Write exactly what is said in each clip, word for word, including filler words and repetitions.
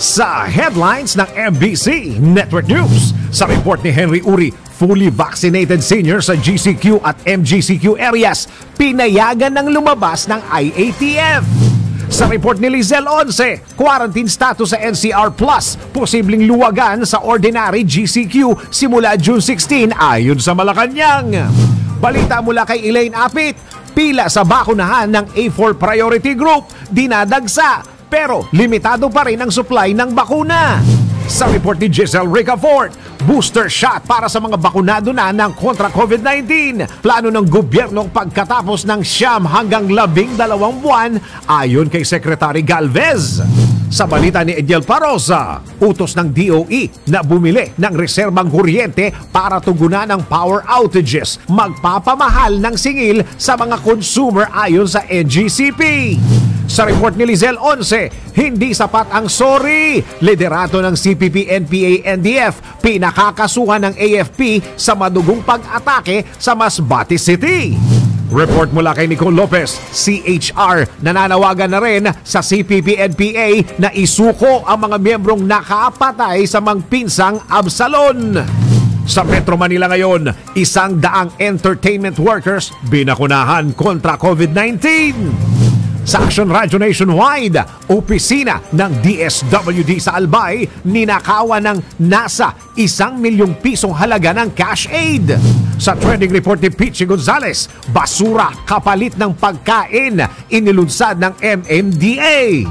Sa headlines ng M B C Network News, sa report ni Henry Uri, fully vaccinated seniors sa G C Q at M G C Q areas pinayagan ng lumabas ng I A T F. Sa report ni Lizelle Once, quarantine status sa N C R Plus, posibleng luwagan sa ordinary G C Q simula June sixteen ayon sa Malacanang. Balita mula kay Elaine Apit, pila sa bakunahan ng A four Priority Group dinadagsa pero limitado pa rin ang supply ng bakuna. Sa report ni Giselle Ricafort, booster shot para sa mga bakunado na ng kontra COVID nineteen. Plano ng gobyerno pagkatapos ng siyam hanggang labing dalawang buwan ayon kay Secretary Galvez. Sa balita ni Ediel Parosa, utos ng D O E na bumili ng reserbang kuryente para tugunan ang power outages, magpapamahal ng singil sa mga consumer ayon sa N G C P. Sa report ni Lizelle Once, hindi sapat ang sorry. Liderato ng C P P, N P A, N D F, pinakakasuhan ng A F P sa madugong pag-atake sa Masbate City. Report mula kay Nicole Lopez, C H R nananawagan na rin sa C P P, N P A na isuko ang mga miyembrong nakapatay sa mangpinsang Absalon. Sa Metro Manila ngayon, isang daang entertainment workers binakunahan kontra COVID nineteen. Sa Action Radio Nationwide, opisina ng D S W D sa Albay, ninakawan ng nasa isang milyong pisong halaga ng cash aid. Sa trending report ni Pichi Gonzalez, basura kapalit ng pagkain, inilunsad ng M M D A.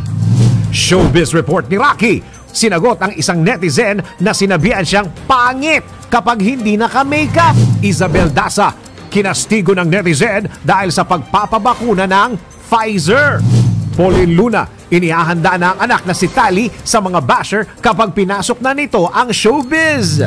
Showbiz report ni Rocky, sinagot ang isang netizen na sinabihan siyang pangit kapag hindi naka-makeup. Isabel Daza, kinastigo ng netizen dahil sa pagpapabakuna ng Pfizer. Pauline Luna, inihahanda na ang anak na si Tali sa mga basher kapag pinasok na nito ang showbiz.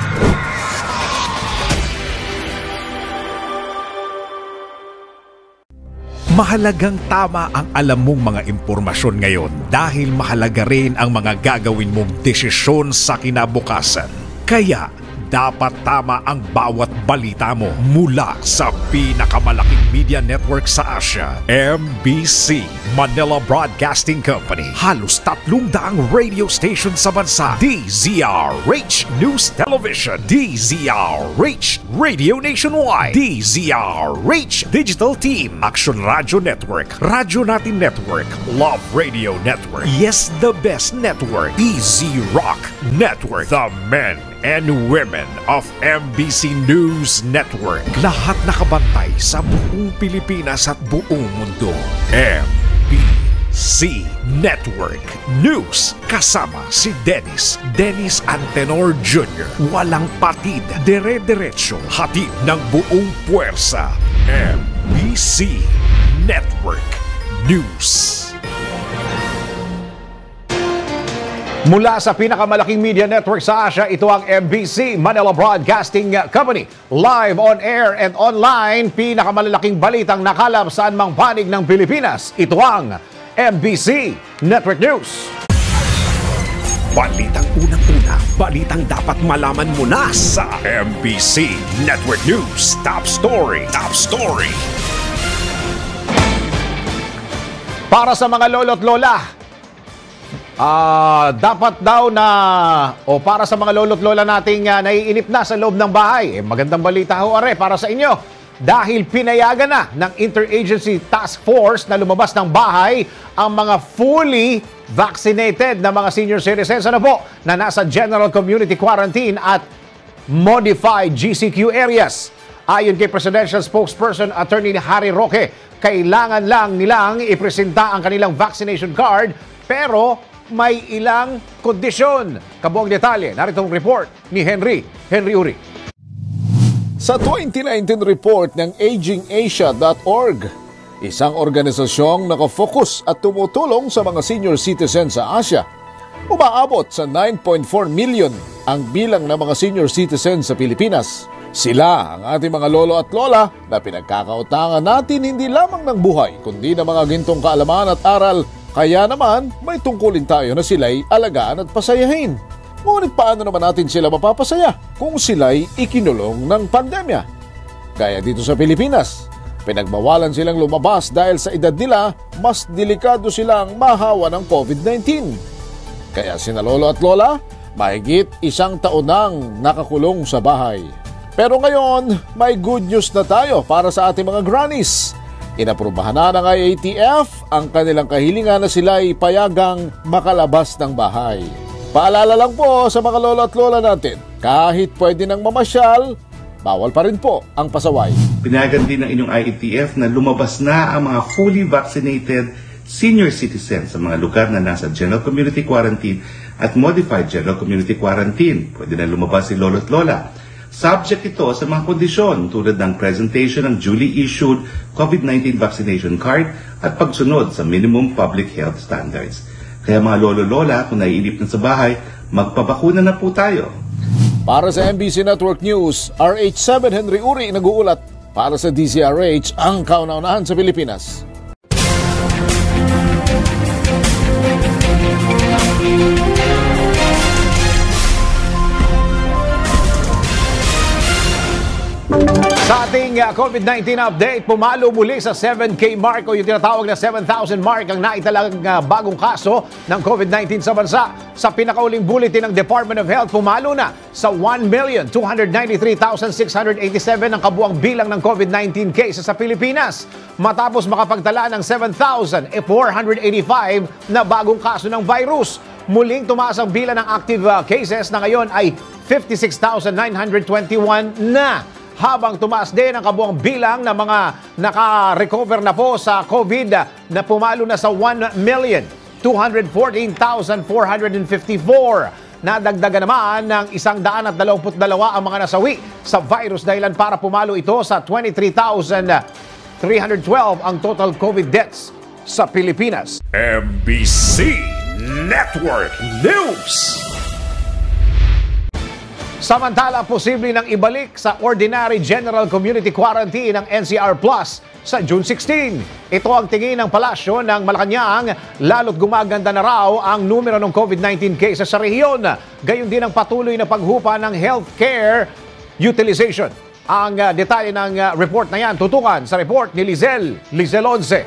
Mahalagang tama ang alam mong mga impormasyon ngayon dahil mahalaga rin ang mga gagawin mong desisyon sa kinabukasan. Kaya, dapat tama ang bawat balita mo mula sa pinakamalaking media network sa Asia, M B C Manila Broadcasting Company. Halos tatlong daang radio station sa bansa. D Z R H News Television, D Z R H Radio Nationwide, D Z R H Digital Team, Action Radio Network, Radyo Natin Network, Love Radio Network, Yes the Best Network, Easy Rock Network, The Men and Women of M B C News Network. Lahat nakabantay sa buong Pilipinas at buong mundo. M B C Network News. Kasama si Dennis, Dennis Antenor Junior Walang patid, dire-diretso, hatid ng buong puwersa. M B C Network News. Mula sa pinakamalaking media network sa Asia, ito ang M B C Manila Broadcasting Company. Live on air and online, pinakamalalaking balitang nakalap saan mang panig ng Pilipinas. Ito ang M B C Network News. Balitang unang-una, balitang dapat malaman mo na sa M B C Network News. Top Story, Top Story. Para sa mga lolo't lola, Ah, uh, dapat daw na o para sa mga lolo't lola nating uh, naiinip na sa loob ng bahay, eh, magandang balita ho are para sa inyo dahil pinayagan na ng Interagency Task Force na lumabas ng bahay ang mga fully vaccinated na mga senior citizens ano po na nasa General Community Quarantine at Modified G C Q areas. Ayon kay Presidential Spokesperson Attorney Harry Roque, kailangan lang nilang ipresenta ang kanilang vaccination card pero may ilang kondisyon. Kabuang detalye, narito ang report ni Henry, Henry Uri. Sa twenty nineteen report ng aging asia dot org, isang organisasyong nakafocus at tumutulong sa mga senior citizens sa Asia, umaabot sa nine point four million ang bilang ng mga senior citizens sa Pilipinas. Sila ang ating mga lolo at lola na pinagkakautangan natin hindi lamang ng buhay, kundi ng mga gintong kaalaman at aral. Kaya naman, may tungkulin tayo na sila'y alagaan at pasayahin. Ngunit paano naman natin sila mapapasaya kung sila'y ikinulong ng pandemya? Gaya dito sa Pilipinas, pinagbawalan silang lumabas dahil sa edad nila, mas delikado silang mahawa ng COVID nineteen. Kaya sina lolo at lola, mahigit isang taon nang nakakulong sa bahay. Pero ngayon, may good news na tayo para sa ating mga grannies. Inaprubahan na ng I A T F ang kanilang kahilingan na sila ay payagang makalabas ng bahay. Paalala lang po sa mga lolo at lola natin, kahit pwede nang mamasyal, bawal pa rin po ang pasaway. Pinayagan din ng inyong I A T F na lumabas na ang mga fully vaccinated senior citizens sa mga lugar na nasa General Community Quarantine at Modified General Community Quarantine. Pwede na lumabas si lolo at lola. Subject ito sa mga kondisyon tulad ng presentation ng duly issued COVID nineteen vaccination card at pagsunod sa minimum public health standards. Kaya mga lolo-lola, kung naiinip na sa bahay, magpabakuna na po tayo. Para sa M B C Network News, R H seven Henry Uri nag-uulat. Para sa D Z R H, ang kauna-unahan sa Pilipinas. Sa ating uh, COVID nineteen update, pumalo muli sa seven K mark o yung tinatawag na seven thousand mark ang naitalang uh, bagong kaso ng COVID nineteen sa bansa. Sa pinakauling bulletin ng Department of Health, pumalo na sa one million two hundred ninety-three thousand six hundred eighty-seven ang kabuang bilang ng COVID nineteen cases sa Pilipinas. Matapos makapagtala ng seven thousand four hundred eighty-five na bagong kaso ng virus. Muling tumaas ang bilang ng active uh, cases na ngayon ay fifty-six thousand nine hundred twenty-one na. Habang tumaas din ang kabuang bilang ng mga naka-recover na po sa COVID na pumalo na sa one million two hundred fourteen thousand four hundred fifty-four. Nadagdagan naman ng isang daan at dalawamput dalawa ang mga nasawi sa virus dahilan para pumalo ito sa twenty-three thousand three hundred twelve ang total COVID deaths sa Pilipinas. M B C Network News. Samantala, posible nang ibalik sa Ordinary General Community Quarantine ng N C R Plus sa June sixteen. Ito ang tingin ng Palasyo ng Malacanang, lalo't gumaganda na raw ang numero ng COVID nineteen cases sa rehiyon. Gayon din ang patuloy na paghupa ng healthcare utilization. Ang uh, detalye ng uh, report na yan, tutukan sa report ni Lizel, Lizel Once.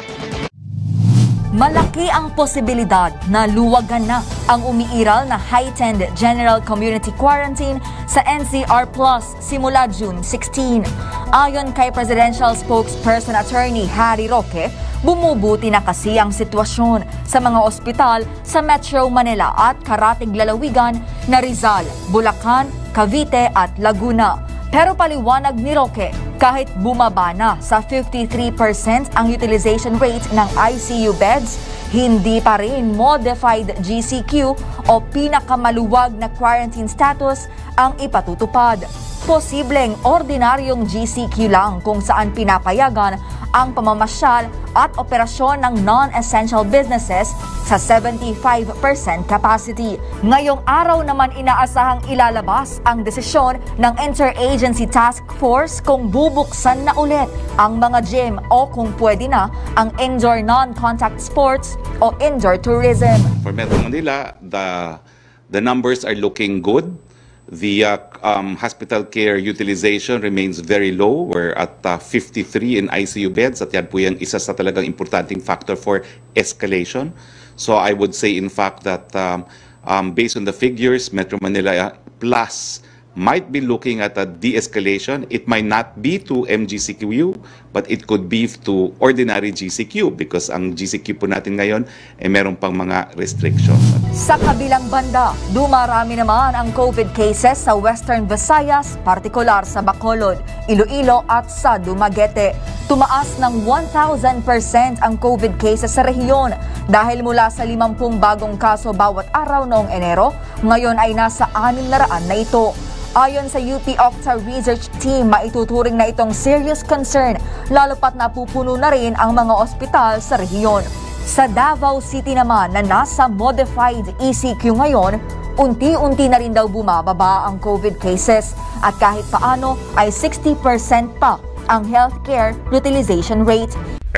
Malaki ang posibilidad na luwagan na ang umiiral na heightened General Community Quarantine sa N C R Plus simula June sixteen. Ayon kay Presidential Spokesperson Attorney Harry Roque, bumubuti na kasi ang sitwasyon sa mga ospital sa Metro Manila at karatig lalawigan na Rizal, Bulacan, Cavite at Laguna. Pero paliwanag ni Roque, kahit bumaba na sa fifty-three percent ang utilization rate ng I C U beds, hindi pa rin modified G C Q o pinakamaluwag na quarantine status ang ipatutupad. Posibleng ordinaryong G C Q lang kung saan pinapayagan ang pamamasyal at operasyon ng non-essential businesses sa seventy-five percent capacity. Ngayong araw naman inaasahang ilalabas ang desisyon ng Interagency Task Force kung bubuksan na ulit ang mga gym o kung pwede na ang indoor non-contact sports o indoor tourism. For Metro Manila, the, the numbers are looking good. The uh, um, hospital care utilization remains very low. We're at uh, fifty-three in I C U beds at yan po yung isa sa talagang importanteng factor for escalation. So I would say in fact that um, um, based on the figures, Metro Manila Plus might be looking at a de-escalation. It might not be to M G C Q U, but it could be to ordinary G C Q because ang G C Q po natin ngayon ay eh, meron pang mga restrictions. Sa kabilang banda, dumarami naman ang COVID cases sa Western Visayas, partikular sa Bacolod, Iloilo at sa Dumaguete. Tumaas ng one thousand percent ang COVID cases sa rehiyon dahil mula sa limampung bagong kaso bawat araw noong Enero, ngayon ay nasa anim na raan na ito. Ayon sa U P Octa Research Team, maituturing na itong serious concern lalo pat napupuno na rin ang mga ospital sa rehiyon. Sa Davao City naman na nasa modified E C Q ngayon, unti-unti na rin daw bumababa ang COVID cases at kahit paano ay sixty percent pa ang healthcare utilization rate.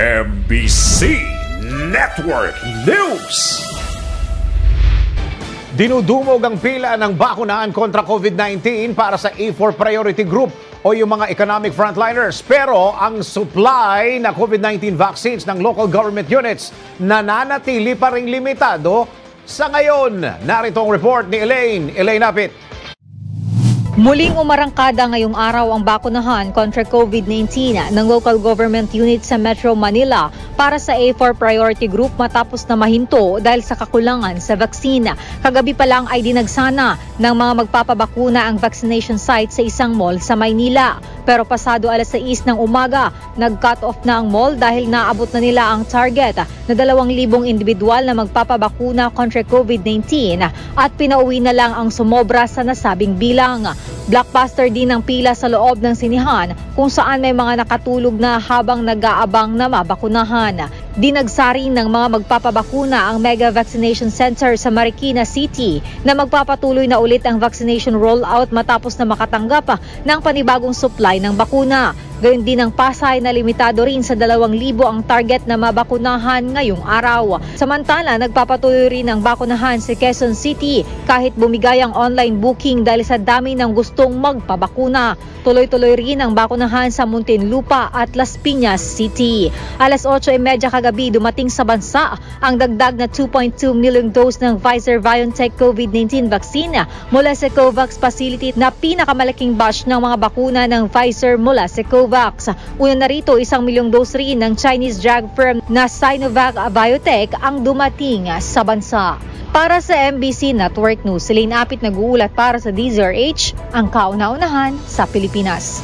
M B C Network News. Dinudumog ang pila ng bakunahan kontra COVID nineteen para sa A four priority group o yung mga economic frontliners. Pero ang supply na COVID nineteen vaccines ng local government units nananatili pa ring limitado Sa ngayon, narito ang report ni Elaine. Elaine Apit. Muling umarangkada ngayong araw ang bakunahan kontra COVID nineteen ng local government unit sa Metro Manila para sa A four priority group matapos na mahinto dahil sa kakulangan sa vaksina. Kagabi pa lang ay dinagsana ng mga magpapabakuna ang vaccination site sa isang mall sa Maynila. Pero pasado alas sais ng umaga, nag-cut off na ang mall dahil naabot na nila ang target na dalawang libong individual na magpapabakuna kontra COVID nineteen at pinauwi na lang ang sumobra sa nasabing bilang. Blockbuster din ang pila sa loob ng sinihan kung saan may mga nakatulog na habang nag-aabang na mabakunahan. Dinagsari ng mga magpapabakuna ang Mega Vaccination Center sa Marikina City na magpapatuloy na ulit ang vaccination rollout matapos na makatanggap ng panibagong supply ng bakuna. Gayun din ang Pasay na limitado rin sa dalawang libo ang target na mabakunahan ngayong araw. Samantala, nagpapatuloy rin ang bakunahan sa Quezon City kahit bumigay ang online booking dahil sa dami ng gustong magpabakuna. Tuloy-tuloy rin ang bakunahan sa Muntinlupa at Las Piñas City. Alas otso e media kagabi dumating sa bansa ang dagdag na two point two million dose ng Pfizer-BioNTech COVID nineteen vaccine mula sa COVAX facility na pinakamalaking batch ng mga bakuna ng Pfizer mula sa COVAX. Una na rito, isang milyong dose rin ng Chinese drug firm na Sinovac Biotech ang dumating sa bansa. Para sa M B C Network News, Elaine Apit nag-uulat para sa D Z R H, ang kauna-unahan sa Pilipinas.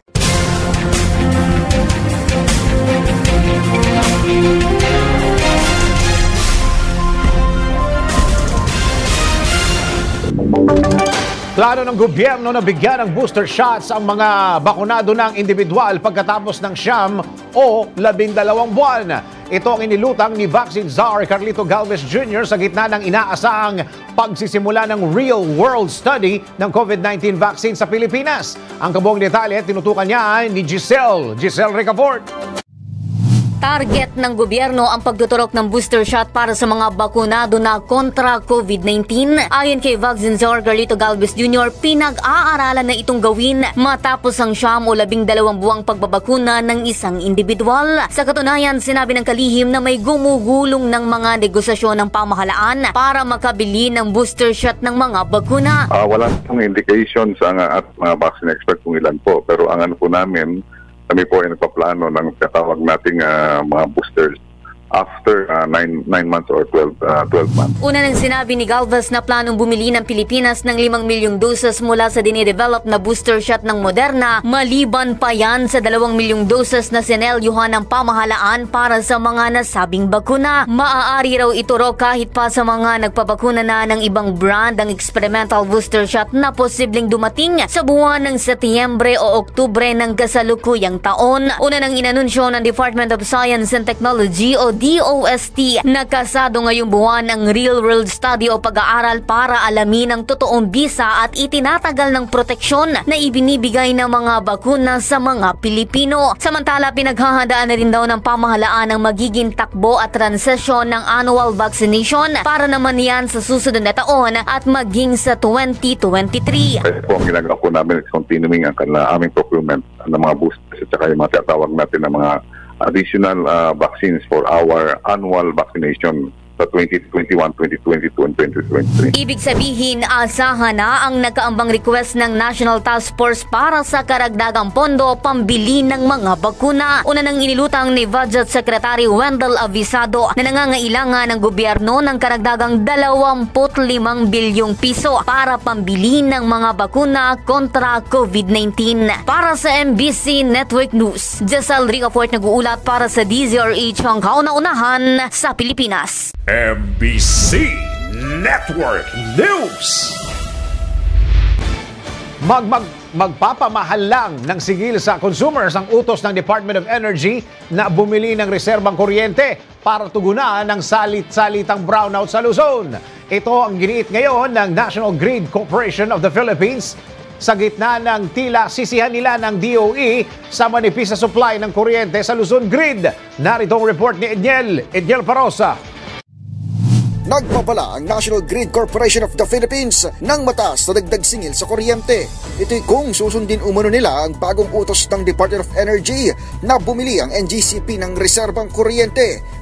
Plano ng gobyerno na bigyan ng booster shots ang mga bakunado ng individual pagkatapos ng siyam o labindalawang buwan. Ito ang inilutang ni Vaccine Czar Carlito Galvez Junior sa gitna ng inaasahang pagsisimula ng real-world study ng COVID nineteen vaccine sa Pilipinas. Ang kabuong detalye tinutukan niya ni Giselle, Giselle Ricafort. Target ng gobyerno ang pagtuturok ng booster shot para sa mga bakunado na kontra COVID nineteen. Ayon kay Vaccine Czar Carlito Galvez Junior, pinag-aaralan na itong gawin matapos ang siyam o labing dalawang buwang pagbabakuna ng isang individual. Sa katunayan, sinabi ng kalihim na may gumugulong ng mga negosasyon ng pamahalaan para makabili ng booster shot ng mga bakuna. Uh, wala pong indication sa nga at mga vaccine expert kung ilan po, pero ang ano po namin, kami po ay nagpaplano ng tatawag nating uh, mga boosters after uh, nine months or twelve months. Una nang sinabi ni Galvez na planong bumili ng Pilipinas ng limang milyong doses mula sa dinidevelop na booster shot ng Moderna, maliban pa yan sa dalawang milyong doses na sinelyuhan ng pamahalaan para sa mga nasabing bakuna. Maaari raw ituro kahit pa sa mga nagpabakuna na ng ibang brand ang experimental booster shot na posibleng dumating sa buwan ng Setyembre o Oktubre ng kasalukuyang taon. Una nang inanunsyo ng Department of Science and Technology o D O S T na kasado ngayong buwan ang real-world study o pag-aaral para alamin ang totoong bisa at itinatagal ng proteksyon na ibinibigay ng mga bakuna sa mga Pilipino. Samantala, pinaghahandaan na rin daw ng pamahalaan ang magiging takbo at transisyon ng annual vaccination para naman yan sa susunod na taon at maging sa twenty twenty-three. Kaya po ang ginagawa po namin is continuing ang aming procurement ng mga boosters at saka yung mga tatawag natin ng mga additional uh, vaccines for our annual vaccination sa twenty twenty-one, twenty twenty-two, and twenty twenty-three. Ibig sabihin, asahan na ang nakaambang request ng National Task Force para sa karagdagang pondo pambili ng mga bakuna. Una nang inilutang ni Budget Secretary Wendell Avisado na nangangailangan ng gobyerno ng karagdagang dalawampu't limang bilyong piso para pambili ng mga bakuna kontra COVID nineteen. Para sa M B C Network News, Giselle Ricafort nag-uulat para sa D Z R H, ang kauna-unahan sa Pilipinas. M B C Network News. Mag, mag, magpapamahal lang ng sigil sa consumers ang utos ng Department of Energy na bumili ng reserbang kuryente para tugunan ng salit-salitang brownout sa Luzon. Ito ang giniit ngayon ng National Grid Corporation of the Philippines sa gitna ng tila sisihan nila ng D O E sa manipis na supply ng kuryente sa Luzon Grid. Narito ang report ni Edniel, Edniel Parosa. Nagpapala ang National Grid Corporation of the Philippines ng mataas na dagdag singil sa kuryente. Ito'y kung susundin umano nila ang bagong utos ng Department of Energy na bumili ang N G C P ng reserbang kuryente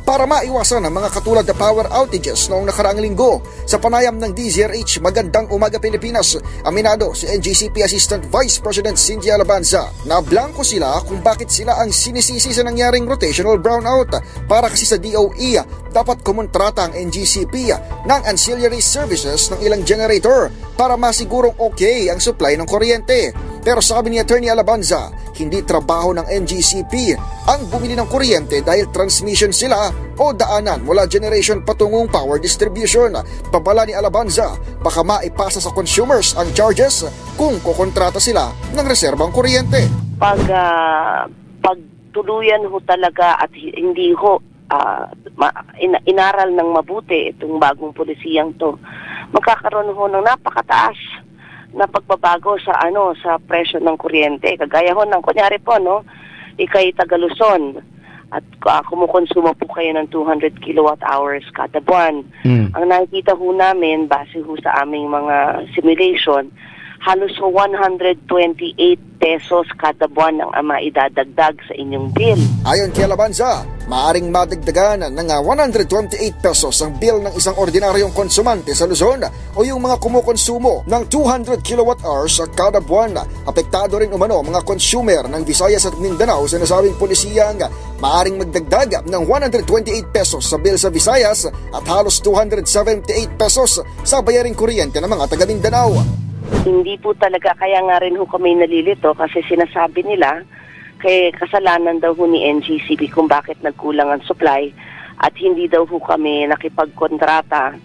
para maiwasan ang mga katulad na power outages noong nakaraang linggo. Sa panayam ng D Z R H Magandang Umaga Pilipinas, aminado si N G C P Assistant Vice President Cynthia Alabanza na blanco sila kung bakit sila ang sinisisi sa nangyaring rotational brownout. Para kasi sa D O E, dapat kumontrata ang N G C P ng ancillary services ng ilang generator para masigurong okay ang supply ng kuryente. Pero sabi ni Attorney Alabanza, hindi trabaho ng N G C P ang bumili ng kuryente dahil transmission sila o daanan mula generation patungong power distribution. Pabala ni Alabanza, baka maipasa sa consumers ang charges kung kukontrata sila ng reserbang kuryente. Pag, uh, pag tuluyan ho talaga at hindi ho uh, in inaral ng mabuti itong bagong polisiyang to, magkakaroon ho ng napakataas na pagbabago sa ano sa presyo ng kuryente. Kagaya ho ng kunyari po, no, ikay taga Luzon at uh, kumukonsumo po kayo ng two hundred kilowatt hours kada buwan. Mm. Ang nakikita ho namin, base ho sa aming mga simulation, halos ho one hundred twenty-eight pesos kada buwan ang maidadagdag sa inyong bill. Ayon kay Alabanza, maaring madagdagan ng one hundred twenty-eight pesos ang bill ng isang ordinaryong konsumante sa Luzon o yung mga kumukonsumo ng two hundred kilowatt hours sa kada buwan. Apektado rin umano mga consumer ng Visayas at Mindanao sa nasabing polisiyang maaring magdagdag ng one hundred twenty-eight pesos sa bill sa Visayas at halos two hundred seventy-eight pesos sa bayaring kuryente ng mga taga Mindanao. Hindi po talaga, kaya nga rin ho kami nalilito kasi sinasabi nila kay kasalanan daw ho ni N G C P kung bakit nagkulang ang supply at hindi daw ho kami nakipagkontrata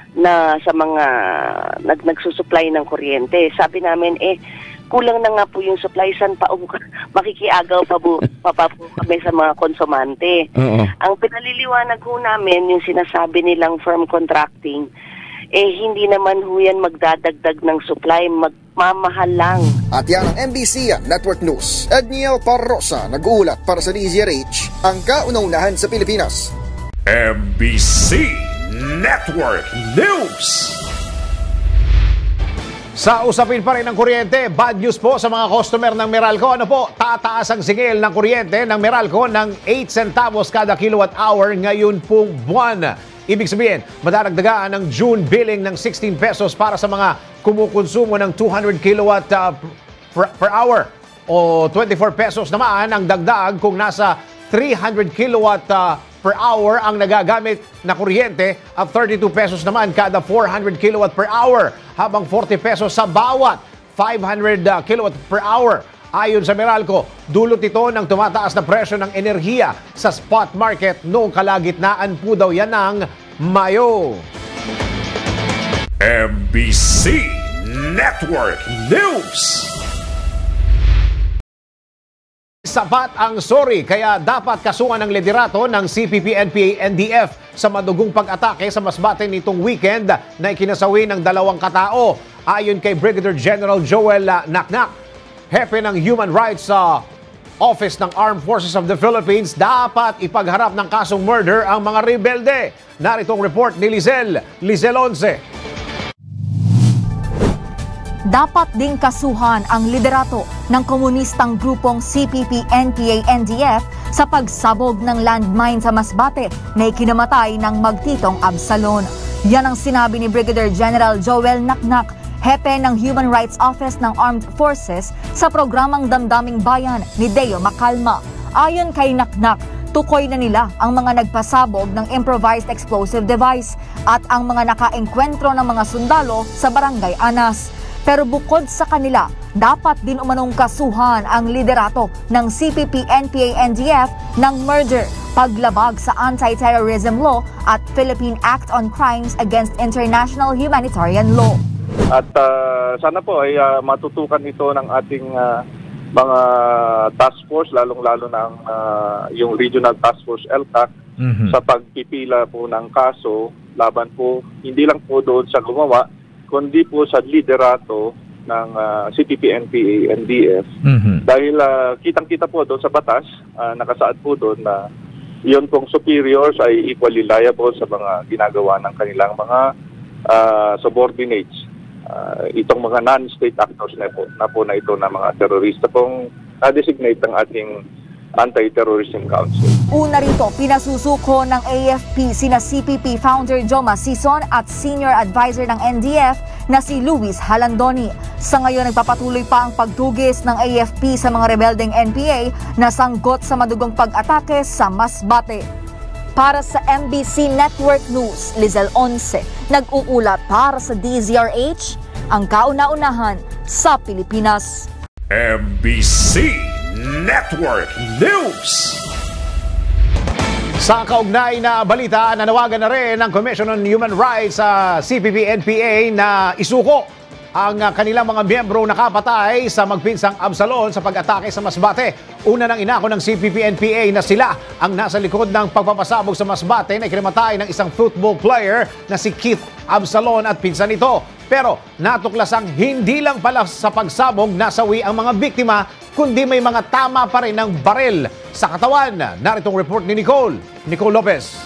na sa mga nag nagsusupply ng kuryente. Sabi namin, eh, kulang na nga po yung supply, san pa makikiagaw pa po, pa, pa po kami sa mga konsumante. Uh-oh. Ang pinaliliwanag ho namin, yung sinasabi nilang firm contracting, eh hindi naman ho yan magdadagdag ng supply, magmamahal lang. At yan ang M B C Network News. Edniel Parrosa, nag-uulat para sa D Z R H, ang kauna-unahan sa Pilipinas. M B C Network News. Sa usapin pa rin ng kuryente, bad news po sa mga customer ng Meralco. Ano po, tataas ang singil ng kuryente ng Meralco ng eight centavos kada kilowatt hour ngayon pong buwan. Ibig sabihin, madaragdagaan ng June billing ng sixteen pesos para sa mga kumukonsumo ng two hundred kilowatt uh, per, per hour o twenty-four pesos naman ang dagdag kung nasa three hundred kilowatt uh, per hour ang nagagamit na kuryente at thirty-two pesos naman kada four hundred kilowatt per hour habang forty pesos sa bawat five hundred uh, kilowatt per hour. Ayon sa Meralco, dulot ito ng tumataas na presyo ng enerhiya sa spot market noong kalagitnaan po daw yan ng Mayo. M B C Network News. Sapat ang sorry kaya dapat kasuhan ng liderato ng C P P N P A N D F sa madugong pag-atake sa Masbate nitong weekend na ikinasawi ng dalawang katao. Ayon kay Brigadier General Joel Naknak, hepe ng Human Rights sa uh, Office ng Armed Forces of the Philippines, dapat ipagharap ng kasong murder ang mga rebelde. Narito ang report ni Lizel, Lizel Once. Dapat ding kasuhan ang liderato ng komunistang grupong C P P N P A N D F sa pagsabog ng landmine sa Masbate na ikinamatay ng magtitong Absalon. Yan ang sinabi ni Brigadier General Joel Naknak, hepe ng Human Rights Office ng Armed Forces sa programang Damdaming Bayan ni Deo Macalma. Ayon kay Naknak, tukoy na nila ang mga nagpasabog ng improvised explosive device at ang mga nakaengkwentro ng mga sundalo sa Barangay Anas. Pero bukod sa kanila, dapat din umanong kasuhan ang liderato ng C P P N P A N D F ng murder, paglabag sa anti-terrorism law at Philippine Act on Crimes Against International Humanitarian Law. At uh, sana po ay uh, matutukan ito ng ating uh, mga task force, lalong-lalo ng uh, yung Regional Task Force L T A C mm-hmm. sa pagpipila po ng kaso laban po, hindi lang po doon sa gumawa, kundi po sa liderato ng uh, C P P N P A N D F. Mm-hmm. Dahil uh, kitang-kita po doon sa batas, uh, nakasaad po doon na yun pong superiors ay equally liable sa mga ginagawa ng kanilang mga uh, subordinates. Uh, itong mga non-state actors na po, na po na ito na mga terorista pong na-designate ng ating Anti-Terrorism Council. Una rito, pinasusuko ng A F P sina C P P founder Joma Sison at senior advisor ng N D F na si Luis Halandoni. Sa ngayon, nagpapatuloy pa ang pagtugis ng A F P sa mga rebeldeng N P A na sangkot sa madugong pag-atake sa Masbate. Para sa M B C Network News, Lizelle Once, nag-uulat para sa D Z R H, ang kauna-unahan sa Pilipinas. M B C Network News. Sa kaugnay na balita, nanawagan na rin ng Commission on Human Rights sa C P P N P A na isuko ang kanilang mga miyembro nakapatay sa magpinsang Absalon sa pag-atake sa Masbate. Una nang inako ng C P P N P A na sila ang nasa likod ng pagpapasabog sa Masbate na ikinamatay ng isang football player na si Keith Absalon at pinsan nito. Pero natuklasang hindi lang pala sa pagsabog nasawi ang mga biktima, kundi may mga tama pa rin ng baril sa katawan. Naritong report ni Nicole. Nicole Lopez.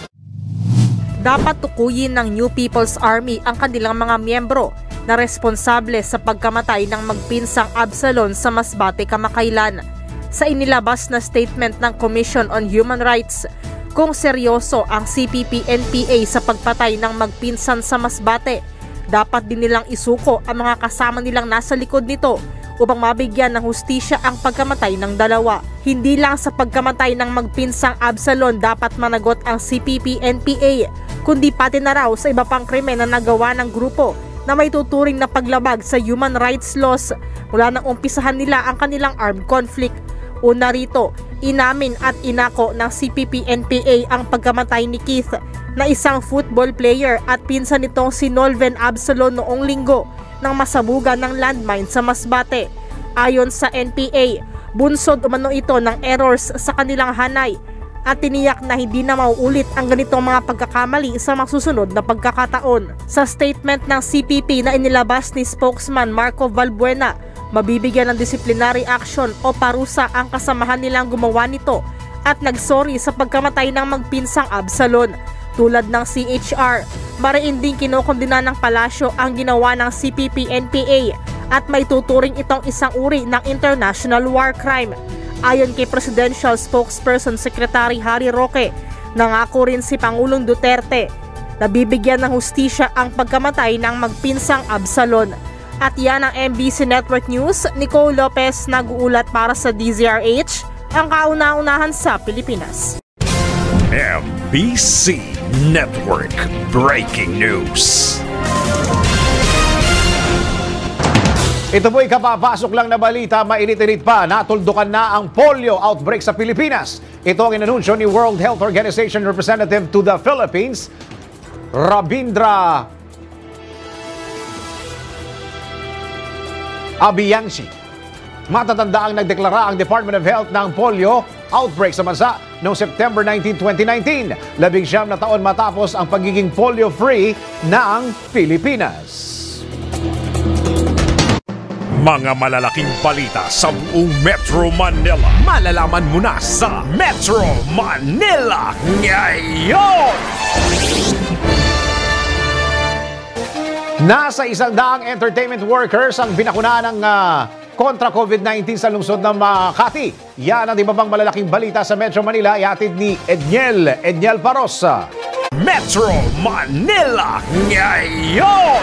Dapat tukuyin ng New People's Army ang kanilang mga miyembro na responsable sa pagkamatay ng magpinsang Absalon sa Masbate kamakailan. Sa inilabas na statement ng Commission on Human Rights, kung seryoso ang C P P N P A sa pagpatay ng magpinsan sa Masbate, dapat din nilang isuko ang mga kasama nilang nasa likod nito upang mabigyan ng hustisya ang pagkamatay ng dalawa. Hindi lang sa pagkamatay ng magpinsang Absalon dapat managot ang C P P N P A, kundi pati na raw sa iba pang krimen na nagawa ng grupo na may tuturing na paglabag sa human rights laws mula nang umpisahan nila ang kanilang armed conflict. Una rito, inamin at inako ng C P P N P A ang pagkamatay ni Keith na isang football player at pinsan nitong si Nolven Absalon noong linggo nang masabugan ng landmine sa Masbate. Ayon sa N P A, bunsod umano ito ng errors sa kanilang hanay at tiniyak na hindi na mauulit ang ganitong mga pagkakamali sa mga susunod na pagkakataon. Sa statement ng C P P na inilabas ni spokesman Marco Valbuena, mabibigyan ng disciplinary action o parusa ang kasamahan nilang gumawa nito at nagsorry sa pagkamatay ng magpinsang Absalon. Tulad ng C H R, mariin din kinokondena ng palasyo ang ginawa ng C P P N P A at may tuturing itong isang uri ng international war crime. Ayon kay Presidential Spokesperson Secretary Harry Roque, nangako rin si Pangulong Duterte na bibigyan ng hustisya ang pagkamatay ng magpinsang Absalon. At yan ang M B C Network News. Nicole Lopez nag-uulat para sa D Z R H, ang kauna-unahan sa Pilipinas. M B C Network Breaking News. Ito po'y kapapasok lang na balita, mainit-init pa, natuldukan na ang polio outbreak sa Pilipinas. Ito ang inanunsyo ni World Health Organization Representative to the Philippines, Rabindra Abiyangsi. Matatanda ang nagdeklara ang Department of Health ng polio outbreak sa bansa noong September nineteenth, twenty nineteen, labing siyam na taon matapos ang pagiging polio-free ng Pilipinas. Mga malalaking balita sa buong Metro Manila. Malalaman mo na sa Metro Manila ngayon! Nasa isang daang entertainment workers ang binakunahan ng uh, kontra COVID nineteen sa lungsod ng Makati. Yan ang iba pang malalaking balita sa Metro Manila, ihatid ni Edniel, Edniel Parosa. Metro Manila ngayon!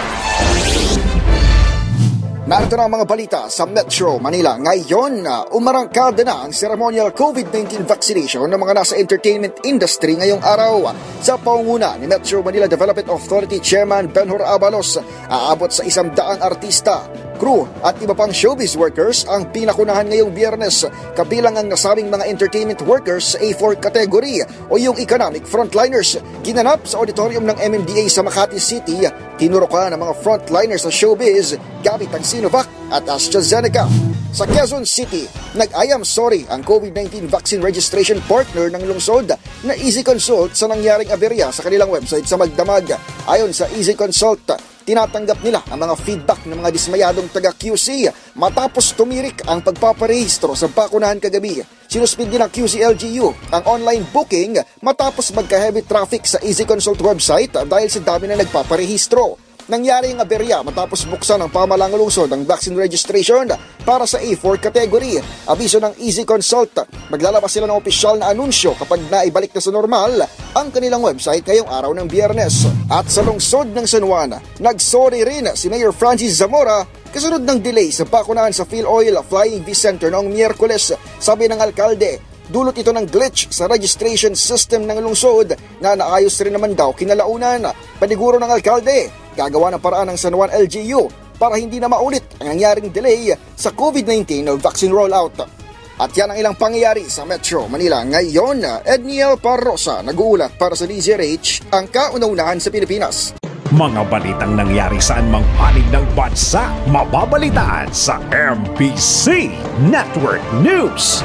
Narito na ang mga balita sa Metro Manila. Ngayon, uh, umarangkada na ang ceremonial COVID nineteen vaccination ng mga nasa entertainment industry ngayong araw. Sa pangunguna ni Metro Manila Development Authority Chairman Benhur Abalos, aabot sa isang daang artista, crew at iba pang showbiz workers ang pinakunahan ngayong Biyernes, kabilang ang nasabing mga entertainment workers sa A four category o yung economic frontliners. Ginanap sa auditorium ng M M D A sa Makati City, tinurukan ng mga frontliners sa showbiz gamit ang Sinovac at AstraZeneca. Sa Quezon City, nag-I am sorry ang COVID nineteen vaccine registration partner ng lungsod na Easy Consult sa nangyaring aberya sa kanilang website sa Magdamag. Ayon sa Easy Consult, tinatanggap nila ang mga feedback ng mga dismayadong taga-Q C matapos tumirik ang pagpaparehistro sa bakunahan kagabi. Sinuspid din ng Q C L G U ang online booking matapos magka-heavy traffic sa Easy Consult website dahil sa dami na nagpaparehistro. Nangyari ang aberya matapos buksan ng pamahalang lungsod ang vaccine registration para sa A four category. Abiso ng Easy Consult, maglalabas sila ng opisyal na anunsyo kapag naibalik na sa normal ang kanilang website ngayong araw ng Biyernes. At sa lungsod ng San Juan, nagsorry rin si Mayor Francis Zamora kasunod ng delay sa bakunahan sa PhilOil Flying V Center noong Miyerkules. Sabi ng alkalde, dulot ito ng glitch sa registration system ng lungsod na naayos rin naman daw kinalaunan. Paniguro ng alkalde, gagawa ng paraan ng San Juan L G U para hindi na maulit ang nangyaring delay sa COVID nineteen vaccine rollout. At yan ang ilang pangyayari sa Metro Manila ngayon. Edniel Parrosa, nag-uulat para sa D Z R H, ang kauna-unahan sa Pilipinas. Mga balitang nangyari saan mang panig ng bansa, mababalitaan sa M B C Network News.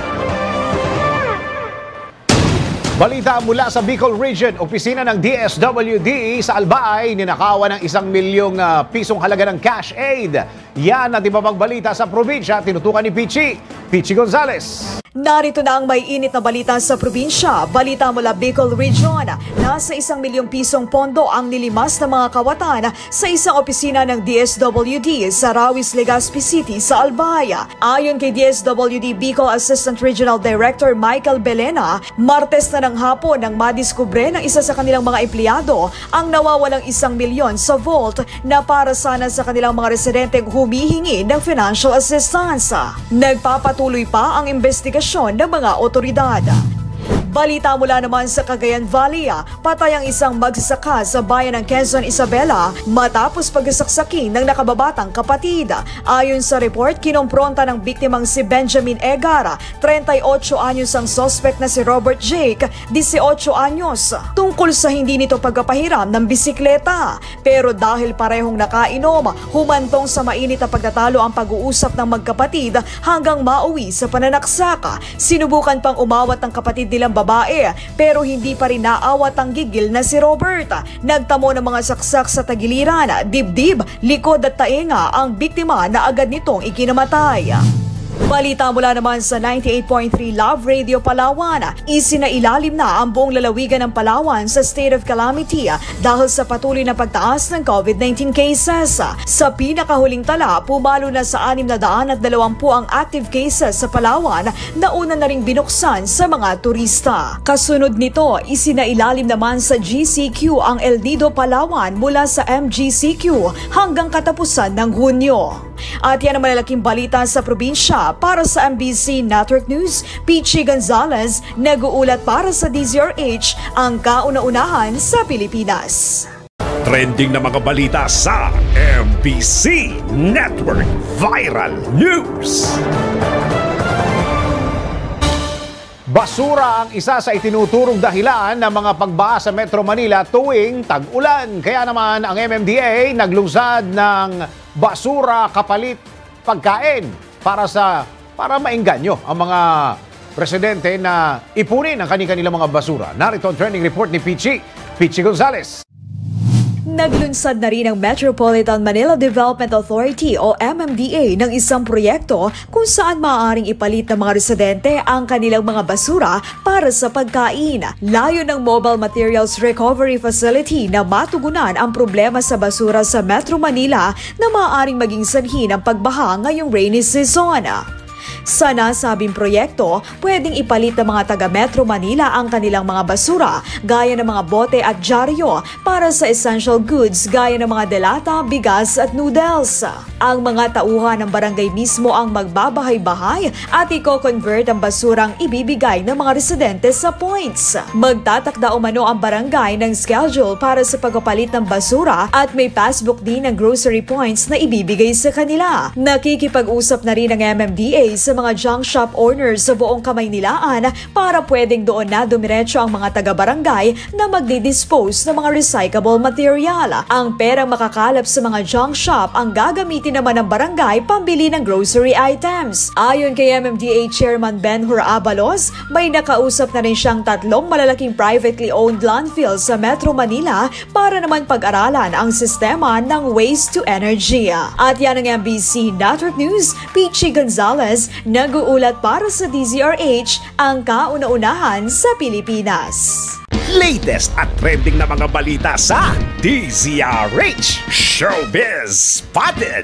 Balita mula sa Bicol Region, opisina ng D S W D sa Albay, ninakawan ng isang milyong uh, pisong halaga ng cash aid. Yan at iba pang balita sa probinsya, tinutukan ni Pichi, Pichi Gonzales. Narito na ang may init na balita sa probinsya. Balita mula Bicol Region. Nasa isang milyong pisong pondo ang nilimas ng mga kawatan sa isang opisina ng D S W D sa Rawis, Legazpi City sa Albay. Ayon kay D S W D Bicol Assistant Regional Director Michael Belena, Martes na ng hapon nang madiskubre ng isa sa kanilang mga empleyado ang nawawalang isang milyon sa vault na para sana sa kanilang mga residenteng humihingi ng financial assistance. Nagpapatuloy pa ang investigasyon ng mga otoridad. Balita mula naman sa Cagayan Valley, patay ang isang magsasaka sa bayan ng Quezon, Isabela matapos pagsasaksakin ng nakababatang kapatid. Ayon sa report, kinompronta ng biktimang si Benjamin Egara, thirty-eight anyos ang suspect na si Robert Jake, eighteen anyos, tungkol sa hindi nito pagpapahiram ng bisikleta. Pero dahil parehong nakainom, humantong sa mainit na pagtatalo ang pag-uusap ng magkapatid hanggang mauwi sa pananaksaka. Sinubukan pang umawat ng kapatid nilang babae pero hindi pa rin naawat ang gigil na si Robert. Nagtamo ng mga saksak sa tagiliran, dibdib, likod at tainga ang biktima na agad nitong ikinamatay. Balita mula naman sa ninety-eight point three Love Radio Palawan. Isinailalim na ang buong lalawigan ng Palawan sa state of calamity dahil sa patuloy na pagtaas ng COVID nineteen cases. Sa pinakahuling tala, pumalo na sa six na daan at dalawampu ang active cases sa Palawan na una na ring binuksan sa mga turista. Kasunod nito, isinailalim naman sa G C Q ang El Nido Palawan mula sa M G C Q hanggang katapusan ng Hunyo. At yan ang malalaking balita sa probinsya. Para sa M B C Network News, Pichi Gonzales, nag-uulat para sa D Z R H, ang kauna-unahan sa Pilipinas. Trending na mga balita sa M B C Network Viral News. Basura ang isa sa itinuturong dahilan ng mga pagbaha sa Metro Manila tuwing tag-ulan. Kaya naman ang M M D A naglungsad ng basura kapalit pagkain para sa para maengganyo ang mga residente na ipunin ang kanilang mga basura. Narito ang trending report ni Pichi, Pichi Gonzales. Naglunsad na rin ang Metropolitan Manila Development Authority o M M D A ng isang proyekto kung saan maaaring ipalit ng mga residente ang kanilang mga basura para sa pagkain. Layo ng Mobile Materials Recovery Facility na matugunan ang problema sa basura sa Metro Manila na maaaring maging sanhi ng pagbaha ngayong rainy season. Sa nasabing proyekto, pwedeng ipalit ng mga taga Metro Manila ang kanilang mga basura gaya ng mga bote at dyaryo para sa essential goods gaya ng mga delata, bigas at noodles. Ang mga tauhan ng barangay mismo ang magbabahay-bahay at i-convert ang basurang ibibigay ng mga residente sa points. Magtatakda umano ang barangay ng schedule para sa pagpapalit ng basura at may passbook din ng grocery points na ibibigay sa kanila. Nakikipag-usap na rin ang M M D A sa mga junk shop owners sa buong Kamaynilaan para pwedeng doon na dumiretso ang mga taga-barangay na magdi-dispose ng mga recyclable material. Ang perang makakalap sa mga junk shop ang gagamitin naman ng barangay pambili ng grocery items. Ayon kay M M D A Chairman Benhur Abalos, may nakausap na rin siyang tatlong malalaking privately owned landfills sa Metro Manila para naman pag-aralan ang sistema ng waste to energy. At yan ang M B C Network News, Pichi Gonzales, nag-uulat para sa D Z R H, ang kauna-unahan sa Pilipinas. latest at trending na mga balita sa D Z R H Showbiz Spotted.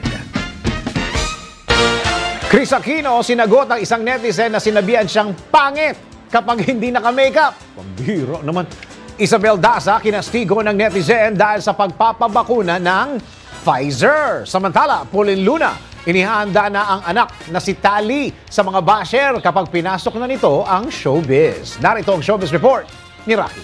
Chris Aquino sinagot ang isang netizen na sinabihan siyang pangit kapag hindi naka-makeup. Pambiro naman. Isabel Daza kinastigo ng netizen dahil sa pagpapabakuna ng Pfizer. Samantala, Pauline Luna, inihanda na ang anak na si Tali sa mga basher kapag pinasok na nito ang showbiz. Narito ang showbiz report ni Rocky.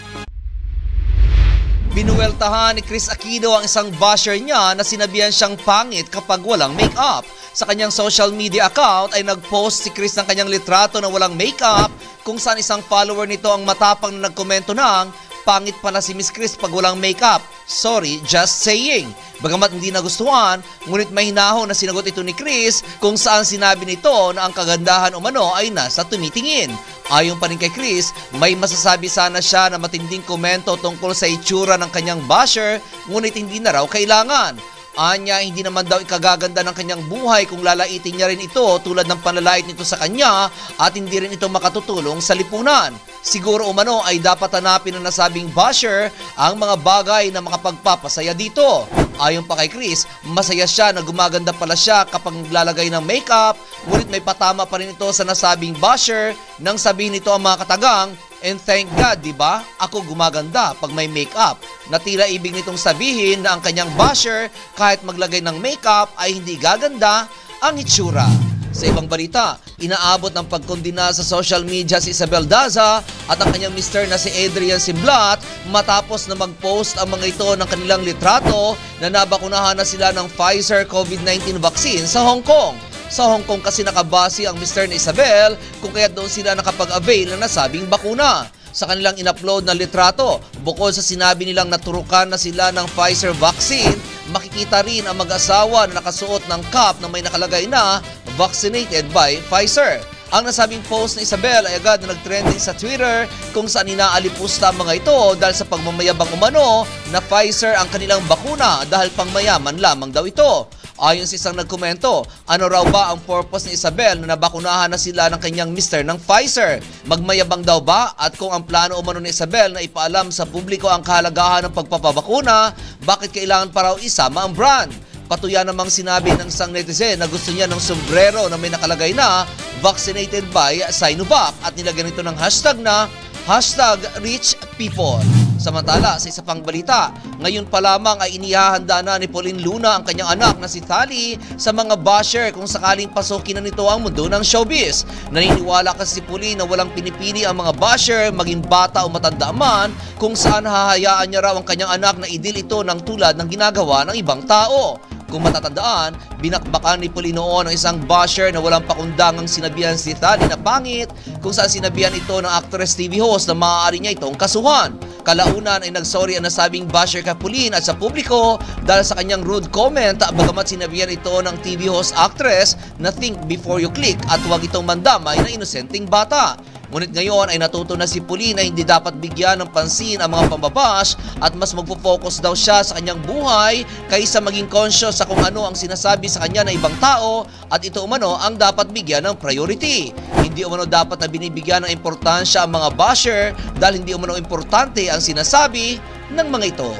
Binuweltahan ni Chris Aquino ang isang basher niya na sinabihan siyang pangit kapag walang make-up. Sa kanyang social media account ay nag-post si Chris ng kanyang litrato na walang make-up kung saan isang follower nito ang matapang na nagkomento ng pangit pala si Miss Chris pag walang makeup. Sorry, just saying. Bagamat hindi nagustuhan, ngunit may hinahon na sinagot ito ni Chris kung saan sinabi nito na ang kagandahan umano ay nasa tumitingin. Ayon pa rin kay Chris, may masasabi sana siya na matinding komento tungkol sa itsura ng kanyang basher, ngunit hindi na raw kailangan. Anya, hindi naman daw ikagaganda ng kanyang buhay kung lalaitin niya rin ito tulad ng panlalait nito sa kanya at hindi rin ito makatutulong sa lipunan. Siguro umano ay dapat hanapin ng nasabing basher ang mga bagay na makapagpapasaya dito. Ayon pa kay Chris, masaya siya na gumaganda pala siya kapag naglalagay ng makeup, ngunit may patama pa rin ito sa nasabing basher nang sabihin nito ang mga katagang, and thank God, di ba? Ako gumaganda pag may makeup. Na tila ibig nitong sabihin na ang kanyang basher kahit maglagay ng makeup ay hindi gaganda ang itsura. Sa ibang balita, inaabot ng pagkondina sa social media si Isabel Daza at ang kanyang mister na si Adrian Simblat matapos na mag-post ang mga ito ng kanilang litrato na nabakunahan na sila ng Pfizer COVID nineteen vaccine sa Hong Kong. Sa Hong Kong kasi nakabase ang mister ni Isabel kung kaya doon sila nakapag-avail ng nasabing bakuna. Sa kanilang in-upload na litrato, bukod sa sinabi nilang naturukan na sila ng Pfizer vaccine, makikita rin ang mag-asawa na nakasuot ng cap na may nakalagay na vaccinated by Pfizer. Ang nasabing post ni Isabel ay agad na nag-trending sa Twitter kung saan inaalipusta ang mga ito dahil sa pagmamayabang umano na Pfizer ang kanilang bakuna dahil pangmayaman lamang daw ito. Ayon sa isang nagkomento, ano raw ba ang purpose ni Isabel na nabakunahan na sila ng kanyang mister ng Pfizer? Magmayabang daw ba? At kung ang plano umano ni Isabel na ipaalam sa publiko ang kahalagahan ng pagpapabakuna, bakit kailangan pa raw isama ang brand? Patuya namang sinabi ng isang netizen na gusto niya ng sombrero na may nakalagay na vaccinated by Sinovac at nilagyan ito ng hashtag na hashtag rich people. Samantala, sa isa pang balita, ngayon pa lamang ay inihahanda na ni Pauline Luna ang kanyang anak na si Tali sa mga basher kung sakaling pasukin na nito ang mundo ng showbiz. Naniniwala kasi si Pauline na walang pinipili ang mga basher, maging bata o matanda man, kung saan hahayaan niya raw ang kanyang anak na idil ito ng tulad ng ginagawa ng ibang tao. Kung matatandaan, binakbakan ni Pauline noon ang isang basher na walang pakundangang sinabihan si Tali na pangit kung saan sinabihan ito ng actress T V host na maaari niya itong kasuhan. Kalaunan ay nagsorry ang nasabing basher kay Pauline at sa publiko dahil sa kanyang rude comment bagamat sinabihan ito ng T V host actress na think before you click at huwag itong mandamay na inosenteng bata. Ngunit ngayon ay natuto na si Pauline na hindi dapat bigyan ng pansin ang mga pambabash at mas magpo-focus daw siya sa kanyang buhay kaysa maging conscious sa kung ano ang sinasabi sa kanya ng ibang tao at ito umano ang dapat bigyan ng priority. Hindi umano dapat na binibigyan ng importansya ang mga basher dahil hindi umano importante ang sinasabi ng mga ito.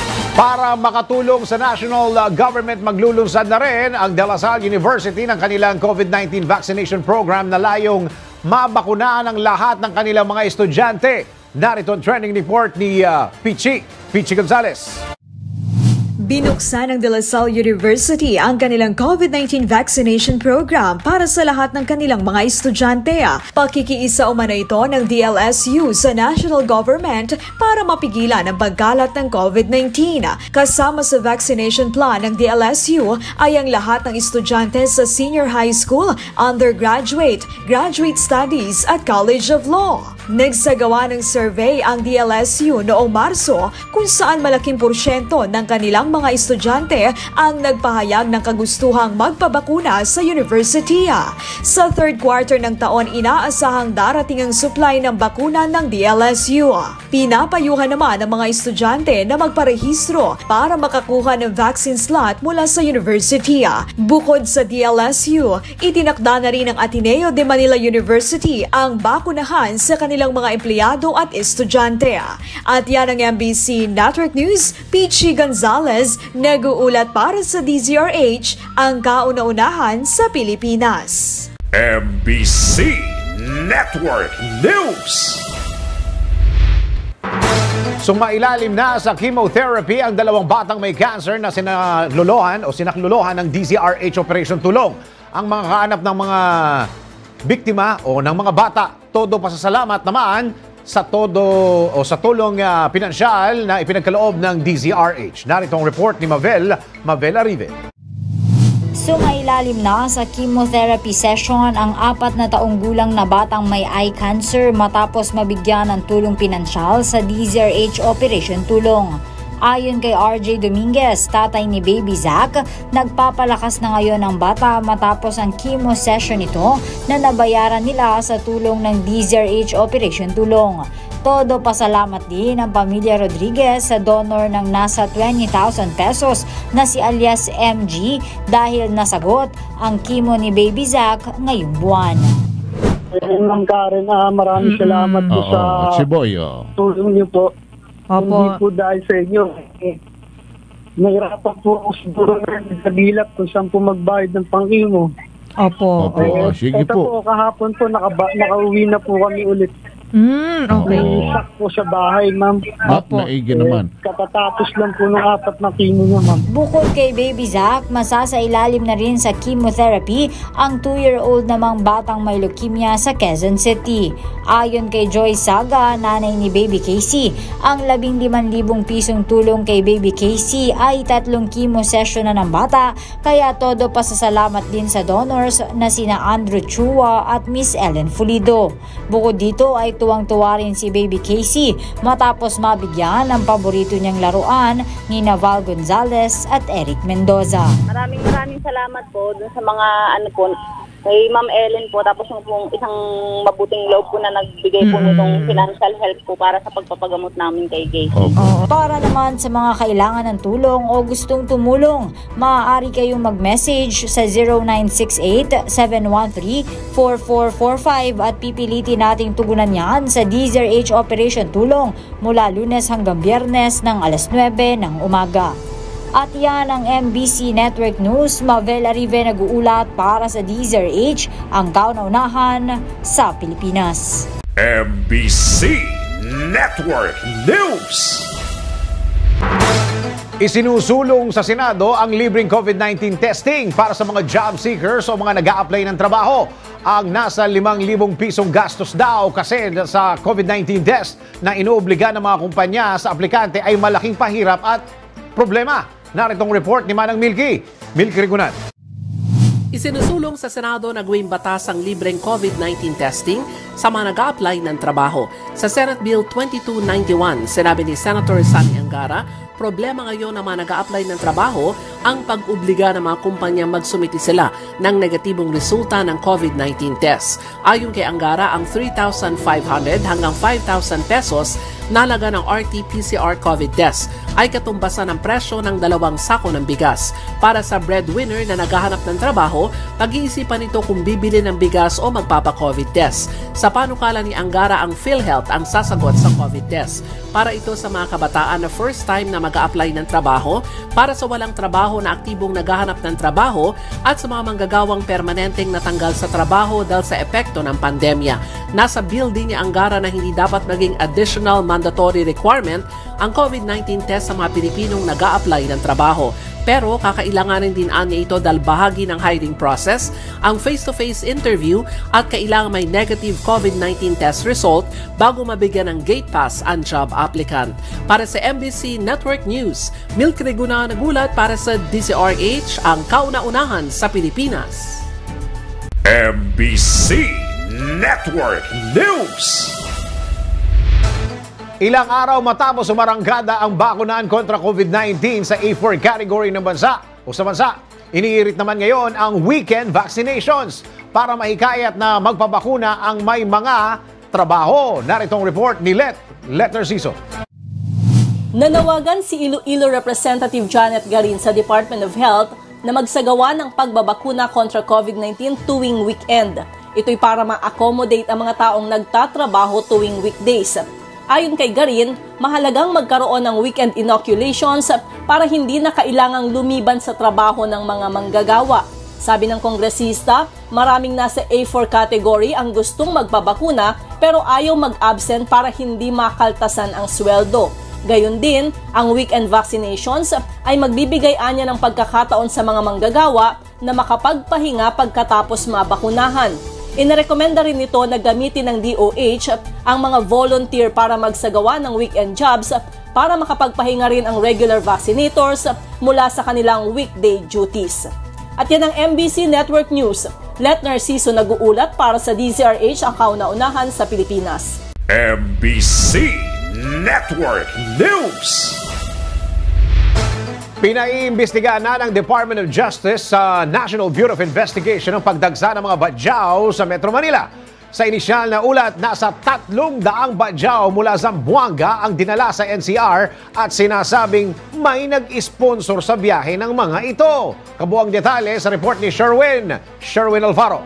Para makatulong sa national uh, government, maglulunsad na rin ang De La Salle University ng kanilang COVID nineteen vaccination program na layong mabakunaan ang lahat ng kanilang mga estudyante. Narito ang trending report ni uh, Pichi, Pichi Gonzalez. Binuksan ng De La Salle University ang kanilang COVID nineteen vaccination program para sa lahat ng kanilang mga estudyante. Pakikiisa umano ito ng D L S U sa national government para mapigilan ang pagkalat ng COVID nineteen. Kasama sa vaccination plan ng D L S U ay ang lahat ng estudyante sa senior high school, undergraduate, graduate studies at College of Law. Nagsagawa ng survey ang D L S U noong Marso kung saan malaking porsyento ng kanilang mga estudyante ang nagpahayag ng kagustuhang magpabakuna sa university. Sa third quarter ng taon, inaasahang darating ang supply ng bakuna ng D L S U. Pinapayuhan naman ang mga estudyante na magparehistro para makakuha ng vaccine slot mula sa university. Bukod sa D L S U, itinakda na rin ng Ateneo de Manila University ang bakunahan sa kanilang kanilang mga empleyado at estudyante. At yan ang M B C Network News, Peachy Gonzalez, nag-uulat para sa D Z R H, ang kauna-unahan sa Pilipinas. M B C Network News. Sumailalim na sa chemotherapy ang dalawang batang may cancer na sinaklolohan o sinaklolohan ng D Z R H Operation Tulong. Ang mga kaanap ng mga biktima o ng mga bata, todo pasasalamat naman sa todo o sa tulong uh, pinansyal na ipinagkaloob ng D Z R H. Narito ang report ni Mavel, Mavel Arrive. Sumailalim na sa chemotherapy session ang apat na taong gulang na batang may eye cancer matapos mabigyan ng tulong pinansyal sa D Z R H Operation Tulong. Ayon kay R J Dominguez, tatay ni Baby Zach, nagpapalakas na ngayon ang bata matapos ang chemo session ito na nabayaran nila sa tulong ng D Z R H Operation Tulong. Todo pasalamat din ang pamilya Rodriguez sa donor ng nasa twenty thousand pesos na si alias M G dahil nasagot ang chemo ni Baby Zach ngayong buwan. Eh, Ma'am Karen, ah, maraming mm-hmm. salamat po Oo, sa Chiboy, oh. tulong niyo po. Opo. Hindi po dahil sa inyo. Eh, nahirapan po ako siguro na nagsabilap kung saan po magbayad ng pang-imo. Opo. Opo, Eh, sige ito po. po, kahapon po, nakaba, nakauwi na po kami ulit. Mm, okay. May isak po sa bahay, ma'am. Ba't naigi naman? Eh, katatapos lang po ng apat na chemo niya, ma'am. Bukod kay Baby Zach, masasailalim na rin sa chemotherapy ang two-year-old namang batang may leukemia sa Quezon City. Ayon kay Joy Saga, nanay ni Baby Casey, ang labing limang libong pisong tulong kay Baby Casey ay tatlong chemo session na ng bata, kaya todo pasasalamat din sa donors na sina Andrew Chua at Miss Ellen Fulido. Bukod dito ay tuwang-tuwa rin si Baby Casey matapos mabigyan ng paborito niyang laruan ni Naval Gonzalez at Eric Mendoza. Maraming maraming salamat po dun sa mga ano po, kay Ma'am Ellen po, tapos yung pong isang mabuting loob po na nagbigay po mm. nitong financial help po para sa pagpapagamot namin kay Casey. Oh. Para naman sa mga kailangan ng tulong o gustong tumulong, maaari kayong mag-message sa zero nine six eight, seven one three, four four four five at pipilitin nating tugunan yan sa D Z R H Operation Tulong mula Lunes hanggang Biyernes ng alas nuwebe ng umaga. At yan ang M B C Network News. Mavel Arrive nag-uulat para sa D Z R H, ang kauna-unahan sa Pilipinas. M B C Network News. Isinusulong sa Senado ang libreng COVID nineteen testing para sa mga job seekers o mga nag-a-apply ng trabaho. Ang nasa limang libong pisong gastos daw kasi sa COVID nineteen test na inuobliga ng mga kumpanya sa aplikante ay malaking pahirap at problema. Naritong report ni Manang Milky. Milky Rigunan. Isinusulong sa Senado na gawing batas ang libreng COVID nineteen testing sa mga nag-a-apply ng trabaho. Sa Senate Bill twenty-two ninety-one, sinabi ni Senator Sani Angara, problema ngayon ng mga nag-a-apply ng trabaho ang pag-obliga ng mga kumpanya magsumiti sila ng negatibong resulta ng COVID nineteen test. Ayon kay Angara, ang three thousand five hundred hanggang five thousand pesos nalaga ng R T P C R COVID test ay katumbasan ng presyo ng dalawang sako ng bigas. Para sa breadwinner na naghahanap ng trabaho, pag-iisipan nito kung bibili ng bigas o magpapa-COVID test. Sa panukala ni Angara, ang PhilHealth ang sasagot sa COVID test. Para ito sa mga kabataan na first time na mag-a-apply ng trabaho, para sa walang trabaho na aktibong naghahanap ng trabaho, at sa mga manggagawang permanenteng natanggal sa trabaho dahil sa epekto ng pandemya. Nasa bill din ni Angara na hindi dapat maging additional mandatory requirement ang COVID nineteen test sa mga Pilipinong nag-a-apply ng trabaho. Pero kakailanganin din anya ito dahil bahagi ng hiring process ang face-to-face interview at kailangan may negative COVID nineteen test result bago mabigyan ng gate pass ang job applicant. Para sa M B C Network News, Milk Reguna nagulat para sa D Z R H, ang kauna-unahan sa Pilipinas. M B C Network News. Ilang araw matapos umarangkada ang bakunan kontra COVID nineteen sa A four category ng bansa o sa bansa, iniirit naman ngayon ang weekend vaccinations para mahikayat na magpabakuna ang may mga trabaho. Naritong report ni Let Letter Siso. Nanawagan si Iloilo Representative Janet Garin sa Department of Health na magsagawa ng pagbabakuna kontra COVID nineteen tuwing weekend. Ito'y para ma-accommodate ang mga taong nagtatrabaho tuwing weekdays. Ayon kay Garin, mahalagang magkaroon ng weekend inoculations para hindi na kailangang lumiban sa trabaho ng mga manggagawa. Sabi ng kongresista, maraming nasa A four category ang gustong magpabakuna pero ayaw mag-absent para hindi makaltasan ang sweldo. Gayon din, ang weekend vaccinations ay magbibigay anya ng pagkakataon sa mga manggagawa na makapagpahinga pagkatapos mabakunahan. Inirekomenda rin nito na gamitin ng D O H ang mga volunteer para magsagawa ng weekend jobs para makapagpahinga rin ang regular vaccinators mula sa kanilang weekday duties. At yan ang M B C Network News. Let Narciso nag-uulat para sa D Z R H ang kauna-unahan sa Pilipinas. M B C Network News. Pinaiimbestigahan na ng Department of Justice sa National Bureau of Investigation ang pagdagsa ng mga badyaw sa Metro Manila. Sa inisyal na ulat, nasa tatlong daang badyaw mula Zamboanga ang dinala sa N C R at sinasabing may nag-sponsor sa biyahe ng mga ito. Kabuang detalye sa report ni Sherwin. Sherwin Alvaro.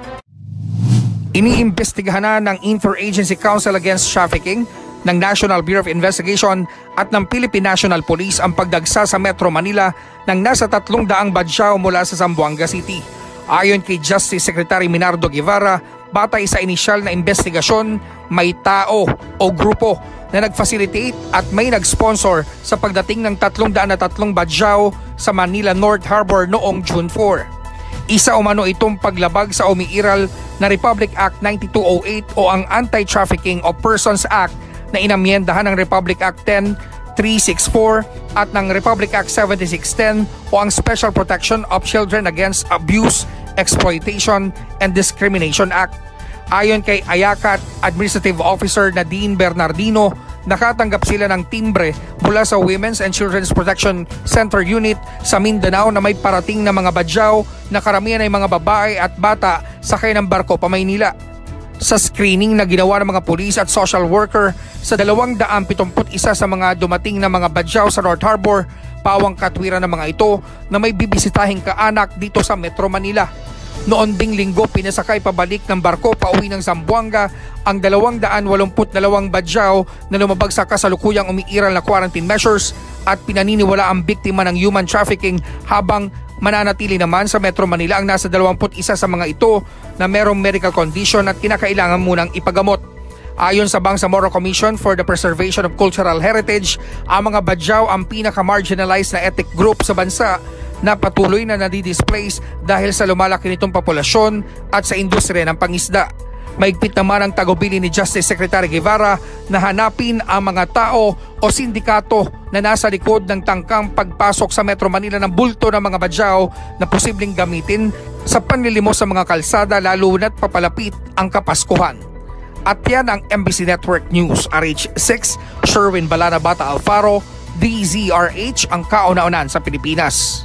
Iniimbestigahan na ng Interagency Council Against Trafficking, ng National Bureau of Investigation at ng Philippine National Police ang pagdagsa sa Metro Manila ng nasa tatlong daang badyaw mula sa Zamboanga City. Ayon kay Justice Secretary Minardo Guevara, batay sa inisyal na investigasyon, may tao o grupo na nag-facilitate at may nag-sponsor sa pagdating ng tatlong daan na tatlong badyaw sa Manila North Harbor noong June four. Isa umano itong paglabag sa umiiral na Republic Act ninety-two oh eight o ang Anti-Trafficking of Persons Act na inamyendahan ng Republic Act ten three sixty-four at ng Republic Act seventy-six ten o ang Special Protection of Children Against Abuse, Exploitation, and Discrimination Act. Ayon kay Ayakat Administrative Officer Nadine Bernardino, nakatanggap sila ng timbre mula sa Women's and Children's Protection Center Unit sa Mindanao na may parating na mga badyaw na karamihan ay mga babae at bata sakay ng barko pa Maynila. Sa screening na ginawa ng mga pulis at social worker sa dalawang daang pitongput isa sa mga dumating na mga badyaw sa North Harbor, pawang katwiran ng mga ito na may bibisitahing kaanak dito sa Metro Manila. Noon ding linggo, pinasakay pabalik ng barko pauwi ng Zamboanga ang dalawang daan walumput dalawang badyaw na lumabag sa kasalukuyang umiiral na quarantine measures at pinaniniwala ang biktima ng human trafficking, habang mananatili naman sa Metro Manila ang nasa dalawamput isa sa mga ito na merong medical condition at kinakailangan munang ipagamot. Ayon sa Bangsamoro Commission for the Preservation of Cultural Heritage, ang mga badyaw ang pinaka-marginalized na ethnic group sa bansa na patuloy na nadi-displace dahil sa lumalaki nitong populasyon at sa industriya ng pangisda. Maigpit naman ang tagubili ni Justice Secretary Guevara na hanapin ang mga tao o sindikato na nasa likod ng tangkang pagpasok sa Metro Manila ng bulto ng mga badyaw na posibleng gamitin sa panlilimos sa mga kalsada lalo na't papalapit ang Kapaskuhan. At yan ang M B C Network News. R H six, Sherwin Balana Bata Alfaro, D Z R H, ang kauna-unahan sa Pilipinas.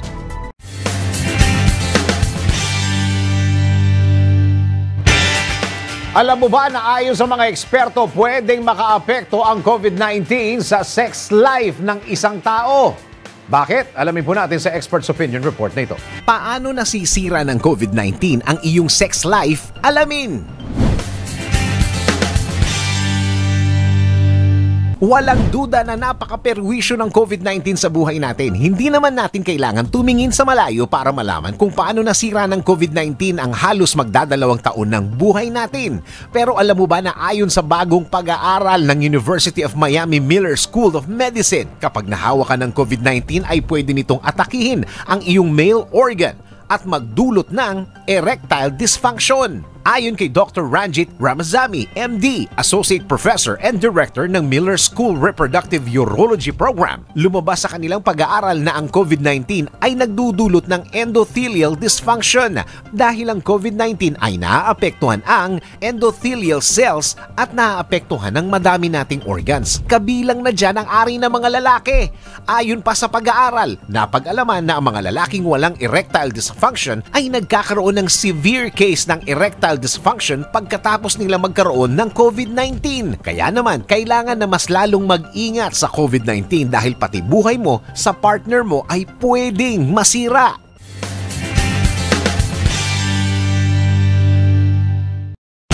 Alam mo ba na ayon sa mga eksperto, pwedeng makaapekto ang COVID nineteen sa sex life ng isang tao? Bakit? Alamin po natin sa Expert's Opinion Report na ito. Paano nasisira ng COVID nineteen ang iyong sex life? Alamin! Walang duda na napaka-perwisyo ng COVID nineteen sa buhay natin. Hindi naman natin kailangan tumingin sa malayo para malaman kung paano nasira ng COVID nineteen ang halos magdadalawang taon ng buhay natin. Pero alam mo ba na ayon sa bagong pag-aaral ng University of Miami Miller School of Medicine, kapag nahawa ka ng COVID nineteen ay pwede nitong atakihin ang iyong male organ at magdulot ng erectile dysfunction. Ayon kay Doctor Ranjit Ramazami, M D, Associate Professor and Director ng Miller School Reproductive Urology Program, lumabas sa kanilang pag-aaral na ang COVID nineteen ay nagdudulot ng endothelial dysfunction dahil ang COVID nineteen ay naaapektuhan ang endothelial cells at naaapektuhan ng madami nating organs. Kabilang na dyan ang ari ng mga lalaki. Ayon pa sa pag-aaral, napag-alaman na ang mga lalaking walang erectile dysfunction ay nagkakaroon ng severe case ng erectile dysfunction pagkatapos nila magkaroon ng COVID nineteen. Kaya naman, kailangan na mas lalong mag-ingat sa COVID nineteen dahil pati buhay mo sa partner mo ay pwedeng masira.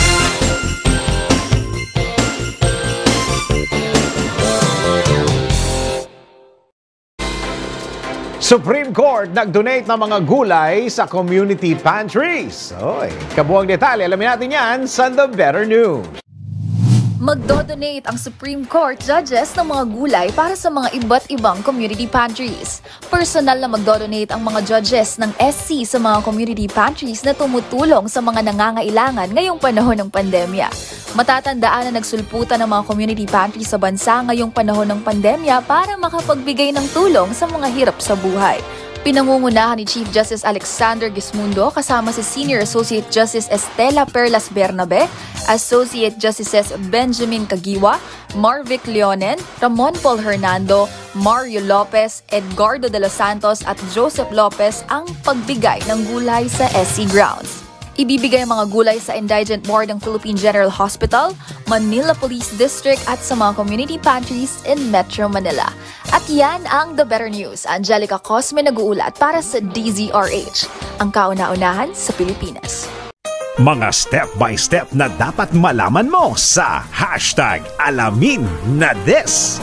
Supreme Court nag-donate ng mga gulay sa community pantries. Oy, kabuang detalye, alamin natin yan sa The Better News. Magdodonate ang Supreme Court judges ng mga gulay para sa mga iba't ibang community pantries. Personal na magdodonate ang mga judges ng S C sa mga community pantries na tumutulong sa mga nangangailangan ngayong panahon ng pandemya. Matatandaan na nagsulputan ng mga community pantries sa bansa ngayong panahon ng pandemya para makapagbigay ng tulong sa mga hirap sa buhay. Pinangungunahan ni Chief Justice Alexander Gismundo kasama si Senior Associate Justice Estela Perlas Bernabe, Associate Justices Benjamin Caguiwa, Marvic Leonen, Ramon Paul Hernando, Mario Lopez, Edgardo de los Santos at Joseph Lopez ang pagbigay ng gulay sa S C grounds. Ibibigay ang mga gulay sa Indigent Ward ng Philippine General Hospital, Manila Police District at sa mga community pantries in Metro Manila. At yan ang The Better News. Angelica Cosme nag-uulat para sa D Z R H, ang kauna-unahan sa Pilipinas. Mga step-by-step na dapat malaman mo sa hashtag Alamin na This.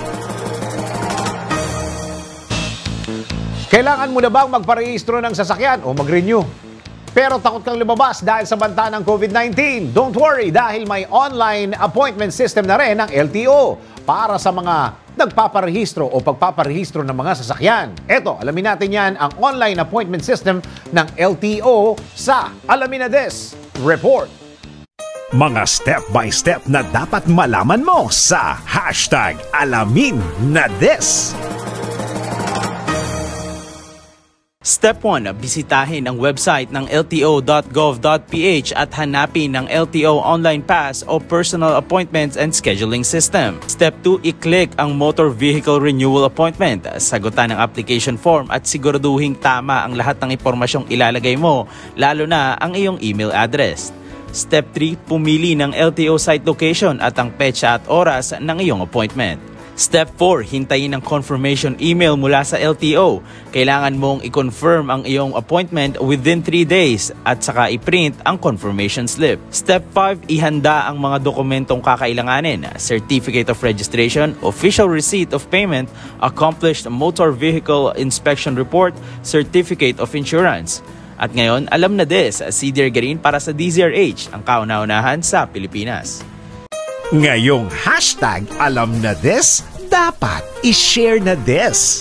Kailangan mo na bang magparehistro ng sasakyan o mag-renew? Pero takot kang lumabas dahil sa banta ng COVID nineteen. Don't worry dahil may online appointment system na rin ng L T O para sa mga nagpaparehistro o pagpaparehistro ng mga sasakyan. Eto, alamin natin yan ang online appointment system ng L T O sa Alamin na This Report. Mga step-by-step na dapat malaman mo sa hashtag Alamin na This. Step one, bisitahin ang website ng L T O dot gov dot p h at hanapin ang L T O Online Pass o Personal Appointments and Scheduling System. Step two, i-click ang Motor Vehicle Renewal Appointment. Sagutan ang application form at siguraduhin tama ang lahat ng impormasyong ilalagay mo, lalo na ang iyong email address. Step three, pumili ng L T O site location at ang petsa at oras ng iyong appointment. Step four, hintayin ang confirmation email mula sa L T O. Kailangan mong i-confirm ang iyong appointment within three days at saka i-print ang confirmation slip. Step five, ihanda ang mga dokumentong kakailanganin: Certificate of Registration, Official Receipt of Payment, Accomplished Motor Vehicle Inspection Report, Certificate of Insurance. At ngayon, alam na this, si Dear Garin para sa D Z R H, ang kauna-unahan sa Pilipinas. Ngayong hashtag Alam na This, dapat i-share na this.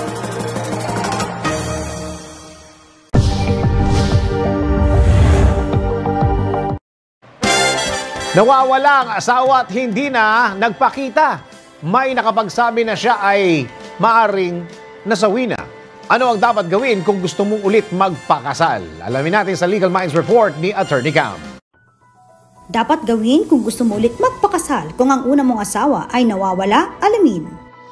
Nawawala ang asawa at hindi na nagpakita. May nakapagsabi na siya ay maaring nasawi na. Ano ang dapat gawin kung gusto mong ulit magpakasal? Alamin natin sa Legal Minds Report ni Attorney Cam. Dapat gawin kung gusto mo ulit magpakasal kung ang una mong asawa ay nawawala, alamin.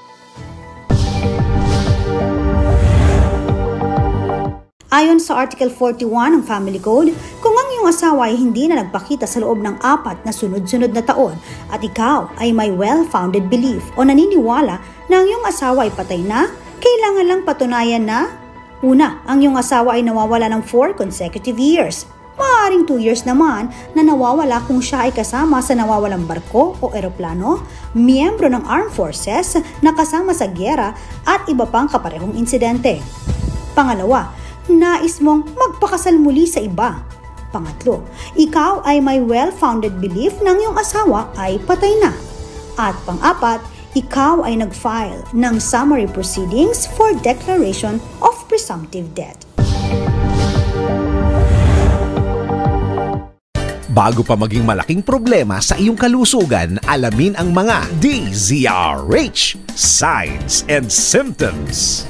Ayon sa Article forty-one ng Family Code, kung ang iyong asawa ay hindi na nagpakita sa loob ng apat na sunod-sunod na taon at ikaw ay may well-founded belief o naniniwala na ang iyong asawa ay patay na, kailangan lang patunayan na: una, ang iyong asawa ay nawawala ng four consecutive years. Maaaring two years naman na nawawala kung siya ay kasama sa nawawalang barko o eroplano, miyembro ng armed forces, nakasama sa gyera at iba pang kaparehong insidente. Pangalawa, nais mong magpakasal muli sa iba. Pangatlo, ikaw ay may well-founded belief na ang iyong asawa ay patay na. At pang-apat, ikaw ay nag-file ng summary proceedings for declaration of presumptive death. Bago pa maging malaking problema sa iyong kalusugan, alamin ang mga D Z R H Signs and Symptoms.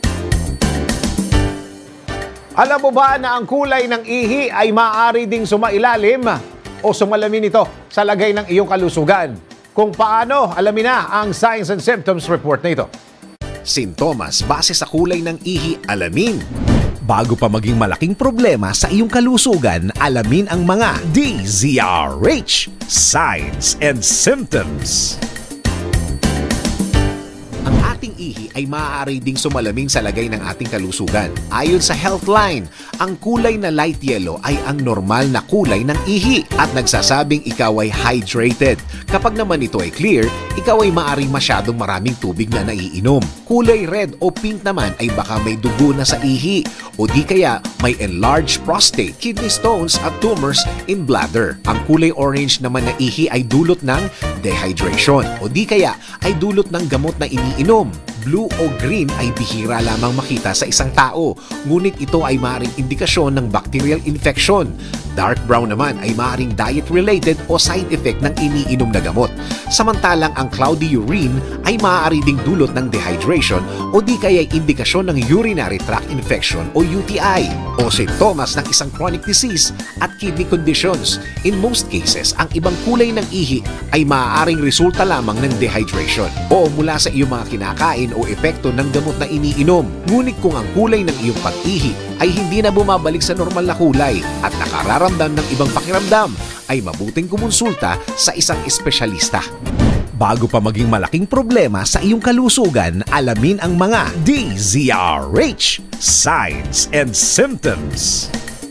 Alam mo ba na ang kulay ng ihi ay maaari ding sumailalim o sumalamin ito sa lagay ng iyong kalusugan? Kung paano, alamin na ang Signs and Symptoms Report na ito. Sintomas base sa kulay ng ihi, alamin. Bago pa maging malaking problema sa iyong kalusugan, alamin ang mga D Z R H Signs and Symptoms. Ang ating ihi ay maaari ding sumalamin sa lagay ng ating kalusugan. Ayon sa Healthline, ang kulay na light yellow ay ang normal na kulay ng ihi at nagsasabing ikaw ay hydrated. Kapag naman ito ay clear, ikaw ay maaring masyadong maraming tubig na naiinom. Kulay red o pink naman ay baka may dugo na sa ihi o di kaya may enlarged prostate, kidney stones at tumors in bladder. Ang kulay orange naman na ihi ay dulot ng dehydration o di kaya ay dulot ng gamot na iniinom. Blue o green ay bihira lamang makita sa isang tao, ngunit ito ay maaaring indikasyon ng bacterial infection. Dark brown naman ay maaaring diet-related o side effect ng iniinom na gamot. Samantalang ang cloudy urine ay maaari ding dulot ng dehydration o di kaya indikasyon ng urinary tract infection o U T I o sintomas ng isang chronic disease at kidney conditions. In most cases, ang ibang kulay ng ihi ay maaaring resulta lamang ng dehydration o mula sa iyong mga kinakain o epekto ng gamot na iniinom. Ngunit kung ang kulay ng iyong pag-ihi ay hindi na bumabalik sa normal na kulay at nakararamdam ng ibang pakiramdam, ay mabuting kumonsulta sa isang espesyalista. Bago pa maging malaking problema sa iyong kalusugan, alamin ang mga D Z R H signs and symptoms.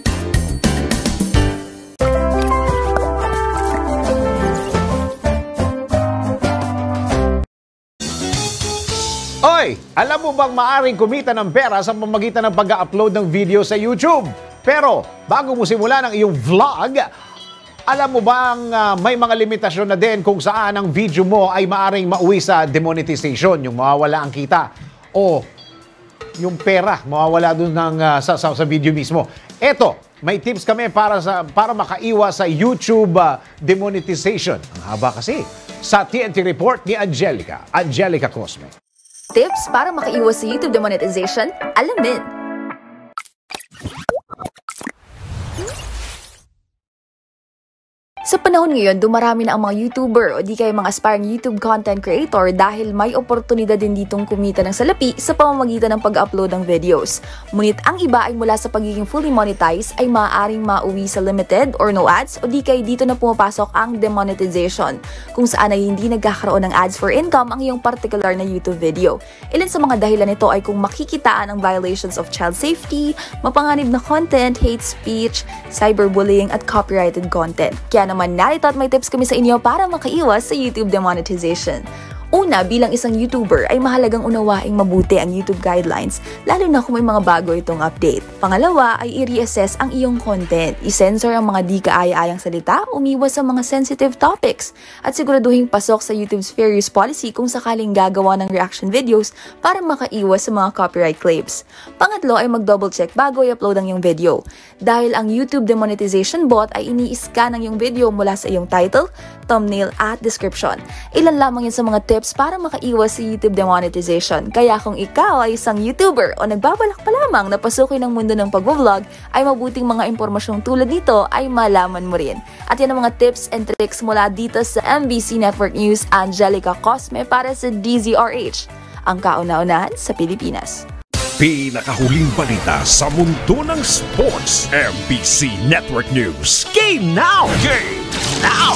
Oy, alam mo bang maaring kumita ng pera sa pamamagitan ng pag-upload ng video sa YouTube? Pero bago mo simulan ang iyong vlog, alam mo bang uh, may mga limitasyon na din kung saan ang video mo ay maaring mauwi sa demonetization, yung mawawala ang kita o yung pera mawawala dun ng, uh, sa, sa, sa video mismo. Eto, may tips kami para sa para makaiwas sa YouTube uh, demonetization. Ang haba kasi. Sa T N T Report ni Angelica, Angelica Cosme. Tips para makaiwas sa YouTube demonetization? Alamin! Sa panahon ngayon, dumarami na ang mga YouTuber o di kaya mga aspiring YouTube content creator dahil may oportunidad din ditong kumita ng salapi sa pamamagitan ng pag-upload ng videos. Ngunit ang iba ay mula sa pagiging fully monetized ay maaaring mauwi sa limited or no ads o di kaya dito na pumapasok ang demonetization, kung saan ay hindi nagkakaroon ng ads for income ang iyong particular na YouTube video. Ilan sa mga dahilan nito ay kung makikitaan ang violations of child safety, mapanganib na content, hate speech, cyberbullying at copyrighted content. Kaya naman narito at may tips kami sa inyo para makaiwas sa YouTube demonetization. Una, bilang isang YouTuber ay mahalagang unawaing mabuti ang YouTube guidelines, lalo na kung may mga bago itong update. Pangalawa ay i-reassess ang iyong content, i-censor ang mga di kaaya-ayang salita, umiwas sa mga sensitive topics, at siguraduhin pasok sa YouTube's fair use policy kung sakaling gagawa ng reaction videos para makaiwas sa mga copyright claims. Pangatlo ay mag-double check bago i-upload ang iyong video, dahil ang YouTube demonetization bot ay ini-scan ang iyong video mula sa iyong title, thumbnail at description. Ilan lamang yan sa mga tips para makaiwas sa YouTube demonetization. Kaya kung ikaw ay isang YouTuber o nagbabalak pa lamang na pasukin ang mundo ng pag-vlog, ay mabuting mga impormasyong tulad nito ay malaman mo rin. At yan ang mga tips and tricks mula dito sa M B C Network News, Angelica Cosme para sa D Z R H, ang kauna-unahan sa Pilipinas. Pinakahuling balita sa mundo ng sports. M B C Network News. Game now! Game now!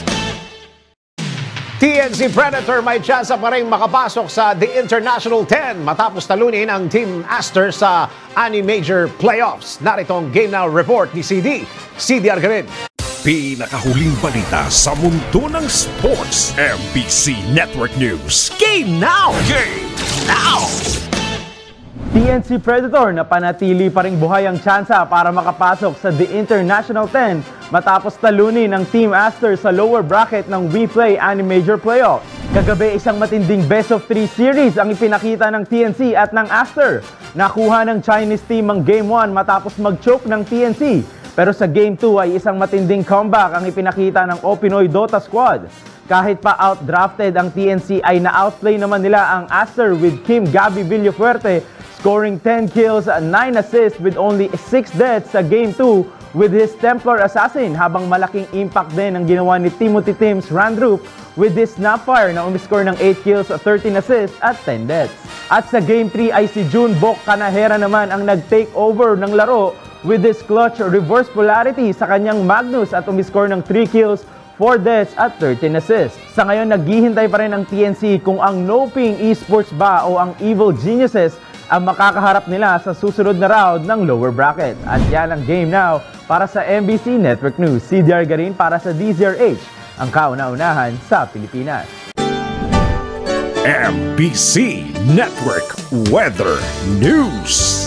T N C Predator may tsansa pa rin makapasok sa The International ten matapos talunin ang Team Aster sa Ani Major Playoffs. Narito ang Game Now report ni C D. C D Argarin. Pinakahuling balita sa mundo ng sports. M B C Network News. Game now! Game now! T N C Predator na panatili pa ring buhay ang tsansa para makapasok sa The International ten matapos talunin ng Team Aster sa lower bracket ng WePlay Ani Major Playoffs. Kagabi, isang matinding best of three series ang ipinakita ng T N C at ng Aster. Nakuha ng Chinese team ang Game one matapos mag-choke ng T N C. Pero sa Game two ay isang matinding comeback ang ipinakita ng O Pinoy Dota Squad. Kahit pa outdrafted ang T N C ay na-outplay naman nila ang Aster with Kim Gabby Villafuerte scoring ten kills, nine assists with only six deaths sa Game two with his Templar Assassin, habang malaking impact din ang ginawa ni Timothy Tims Randrup with his Snapfire na umiscore ng eight kills, thirteen assists at ten deaths. At sa Game three ay si June Bok Kanahera naman ang nag-take over ng laro with his clutch reverse polarity sa kanyang Magnus at umiscore ng three kills, four deaths at thirteen assists. Sa ngayon, naghihintay pa rin ang T N C kung ang Noping Esports ba o ang Evil Geniuses ang makakaharap nila sa susunod na round ng lower bracket. At yan ang game now para sa M B C Network News. C D R Garin para sa D Z R H, ang kauna-unahan sa Pilipinas. M B C Network Weather News.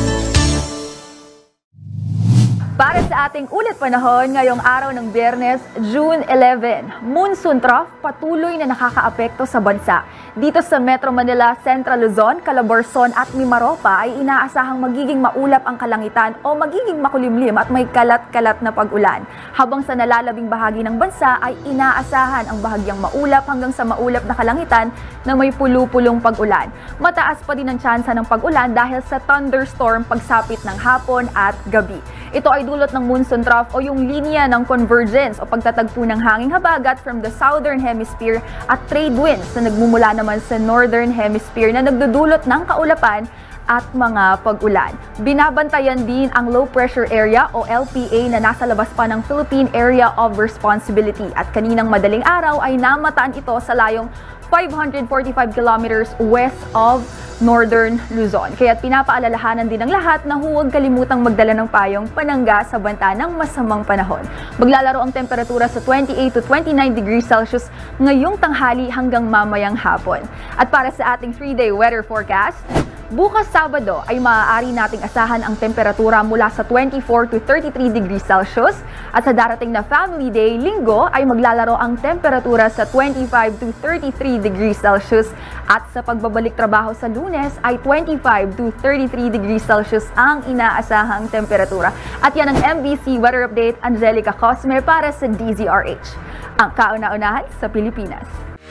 Para sa ating ulat panahon ngayong araw ng Biyernes, June eleven, monsoon trough patuloy na nakakaapekto sa bansa. Dito sa Metro Manila, Central Luzon, Calabarzon at Mimaropa ay inaasahang magiging maulap ang kalangitan o magiging makulimlim at may kalat-kalat na pag-ulan. Habang sa nalalabing bahagi ng bansa ay inaasahan ang bahagyang maulap hanggang sa maulap na kalangitan na may pulu-pulong pag-ulan. Mataas pa din ang tsansa ng pag-ulan dahil sa thunderstorm pagsapit ng hapon at gabi. Ito ay dulot ng monsoon trough o yung linya ng convergence o pagtatagpo ng hanging habagat from the southern hemisphere at trade winds na nagmumula naman sa northern hemisphere na nagdudulot ng kaulapan at mga pag-ulan. Binabantayan din ang low pressure area o L P A na nasa labas pa ng Philippine Area of Responsibility at kaninang madaling araw ay namataan ito sa layong five hundred forty-five kilometers west of Northern Luzon. Kaya't pinapaalalahanan din ng lahat na huwag kalimutang magdala ng payong panangga sa banta ng masamang panahon. Maglalaro ang temperatura sa twenty-eight to twenty-nine degrees Celsius ngayong tanghali hanggang mamayang hapon. At para sa ating three-day weather forecast, bukas Sabado ay maaari nating asahan ang temperatura mula sa twenty-four to thirty-three degrees Celsius at sa darating na Family Day, Linggo ay maglalaro ang temperatura sa twenty-five to thirty-three degrees Celsius at sa pagbabalik trabaho sa Lunes ay twenty-five to thirty-three degrees Celsius ang inaasahang temperatura. At yan ang M B C Weather Update, Angelica Cosme para sa D Z R H, ang kauna-unahan sa Pilipinas.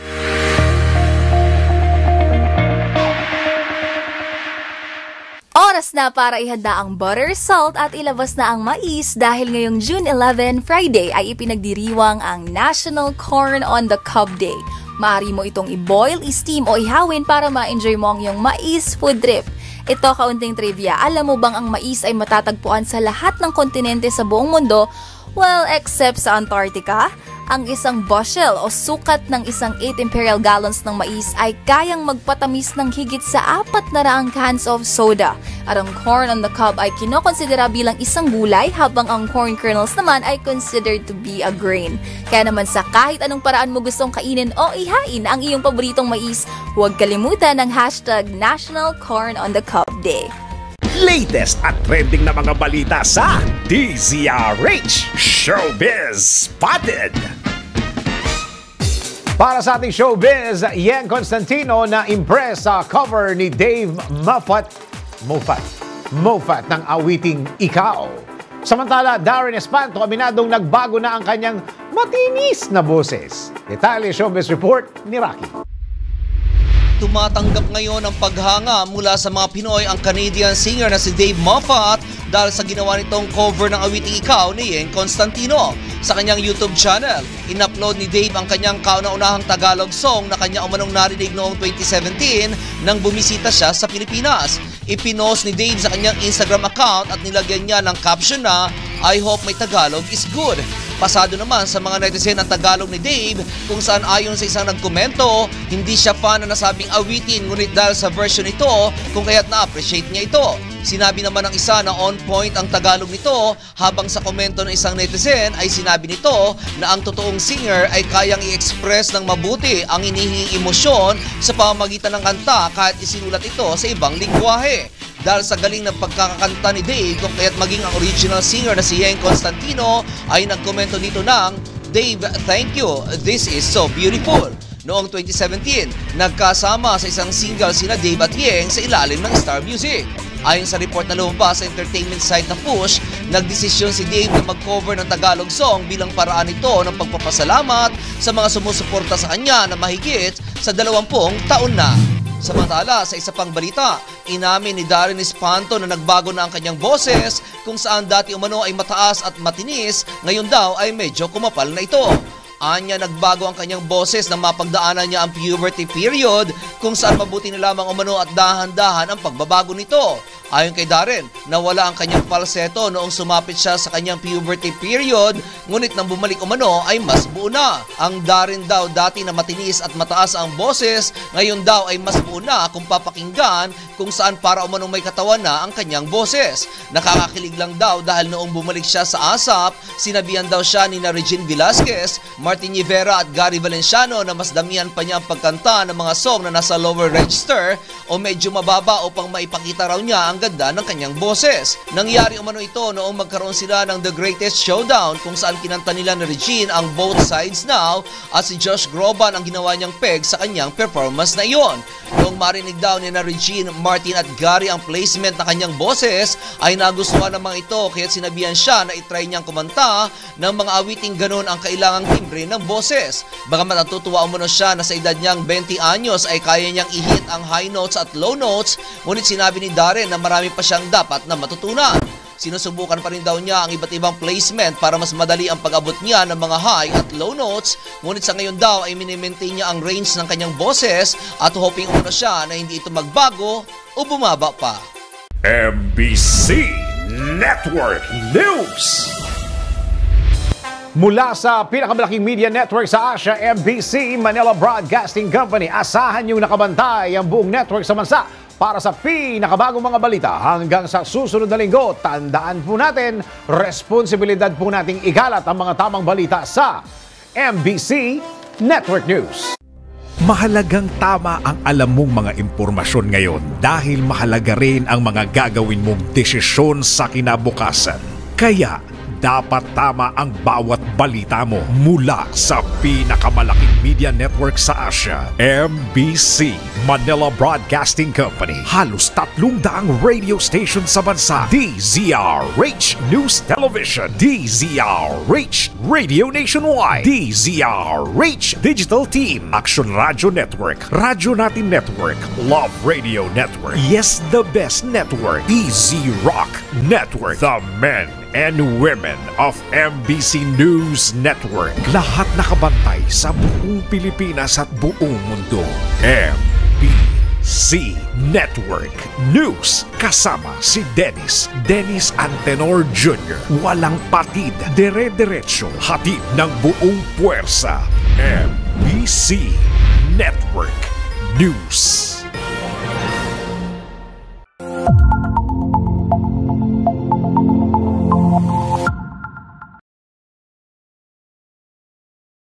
Oras na para ihanda ang butter, salt at ilabas na ang mais dahil ngayong June eleven, Friday, ay ipinagdiriwang ang National Corn on the Cob Day. Maaari mo itong i-boil, i-steam o ihawin para ma-enjoy mo ang iyong mais food trip. Ito kaunting trivia, alam mo bang ang mais ay matatagpuan sa lahat ng kontinente sa buong mundo? Well, except sa Antarctica. Ang isang bushel o sukat ng isang eight imperial gallons ng mais ay kayang magpatamis ng higit sa apat na raang cans of soda. At ang corn on the cob ay kinokonsidera bilang isang gulay habang ang corn kernels naman ay considered to be a grain. Kaya naman sa kahit anong paraan mo gustong kainin o ihain ang iyong paboritong mais, huwag kalimutan ang hashtag National Corn on the Cob Day. Latest at trending na mga balita sa D Z R H Showbiz Spotted. Para sa ating showbiz, Yen Constantino na impress sa cover ni Dave Moffat, Moffat, Moffat ng awiting Ikaw. Samantala, Darren Espanto aminadong nagbago na ang kanyang matinis na boses. Detalye Showbiz Report ni Rocky. Tumatanggap ngayon ng paghanga mula sa mga Pinoy ang Canadian singer na si Dave Moffat dahil sa ginawa nitong cover ng awiting Ikaw ni Yen Constantino. Sa kanyang YouTube channel, in-upload ni Dave ang kanyang kauna-unahang Tagalog song na kanya umanong narinig noong twenty seventeen nang bumisita siya sa Pilipinas. Ipinost ni Dave sa kanyang Instagram account at nilagyan niya ng caption na I hope my Tagalog is good. Pasado naman sa mga netizen ang Tagalog ni Dave kung saan ayon sa isang nagkomento, hindi siya fan na nasabing awitin ngunit dahil sa version nito kung kaya't na-appreciate niya ito. Sinabi naman ng isa na on point ang Tagalog nito habang sa komento ng isang netizen ay sinabi nito na ang totoong singer ay kayang i-express ng mabuti ang inihinging emosyon sa pamamagitan ng kanta kahit isinulat ito sa ibang lingwahe. Dahil sa galing ng pagkakakanta ni Dave kung kaya't maging ang original singer na si Yen Constantino ay nagkomento dito ng Dave, thank you, this is so beautiful. Noong twenty seventeen, nagkasama sa isang single sina Dave at Yen sa ilalim ng Star Music. Ayon sa report na lumabas sa entertainment site na Push, nagdesisyon si Dave na mag-cover ng Tagalog song bilang paraan ito ng pagpapasalamat sa mga sumusuporta sa kanya na mahigit sa dalawampung taon na. Samantala, sa isa pang balita, inamin ni Darren Espanto na nagbago na ang kanyang boses kung saan dati umano ay mataas at matinis, ngayon daw ay medyo kumapal na ito. Anya nagbago ang kanyang boses nang mapagdaanan niya ang puberty period kung saan mabuti na lamang umano at dahan-dahan ang pagbabago nito. Ayon kay Darren, nawala ang kanyang falsetto noong sumapit siya sa kanyang puberty period, ngunit nang bumalik umano ay mas buo na. Ang Darren daw dati na matinis at mataas ang boses, ngayon daw ay mas buo na kung papakinggan kung saan para umanong may katawan na ang kanyang boses. Nakakakilig lang daw dahil noong bumalik siya sa ASAP, sinabihan daw siya ni na Regine Velasquez, Martin Rivera at Gary Valenciano na mas damihan pa niya ang pagkanta ng mga song na nasa lower register o medyo mababa upang maipakita raw niya ang ganda ng kanyang boses. Nangyari umano ito noong magkaroon sila ng The Greatest Showdown kung saan kinanta nila ni Regine ang Both Sides Now at si Josh Groban ang ginawa niyang peg sa kanyang performance na iyon. Noong marinig daw ni na Regine, Martin at Gary ang placement ng kanyang boses ay nagustuhan ng mga ito kaya sinabihan siya na itry niyang kumanta ng mga awiting ganon ang kailangang timbre ng boses. Bagamat natutuwa umano siya na sa edad niyang twenty anyos ay kaya niyang i-hit ang high notes at low notes, ngunit sinabi ni Darren na marami pa siyang dapat na matutunan. Sinusubukan pa rin daw niya ang iba't ibang placement para mas madali ang pag-abot niya ng mga high at low notes, ngunit sa ngayon daw ay minimaintain niya ang range ng kanyang boses at hoping umano siya na hindi ito magbago o bumaba pa. M B C Network News. Mula sa pinakamalaking media network sa Asia, M B C Manila Broadcasting Company, asahan yung nakabantay ang buong network sa bansa para sa pinakabagong mga balita. Hanggang sa susunod na linggo, tandaan po natin, responsibilidad po nating igalat ang mga tamang balita sa M B C Network News. Mahalagang tama ang alam mong mga impormasyon ngayon dahil mahalaga rin ang mga gagawin mong desisyon sa kinabukasan. Kaya, dapat tama ang bawat balita mo mula sa pinakamalaking media network sa Asia, M B C Manila Broadcasting Company. Halos tatlong daang radio station sa bansa. D Z R H News Television, D Z R H Radio Nationwide, D Z R H Digital Team, Action Radio Network, Radyo Natin Network, Love Radio Network, Yes the Best Network, Easy Rock Network, The Men and Women of M B C News Network. Lahat nakabantay sa buong Pilipinas at buong mundo. M B C Network News. Kasama si Dennis, Dennis Antenor Junior Walang patid, dire-diretso, hatid ng buong puwersa. M B C Network News.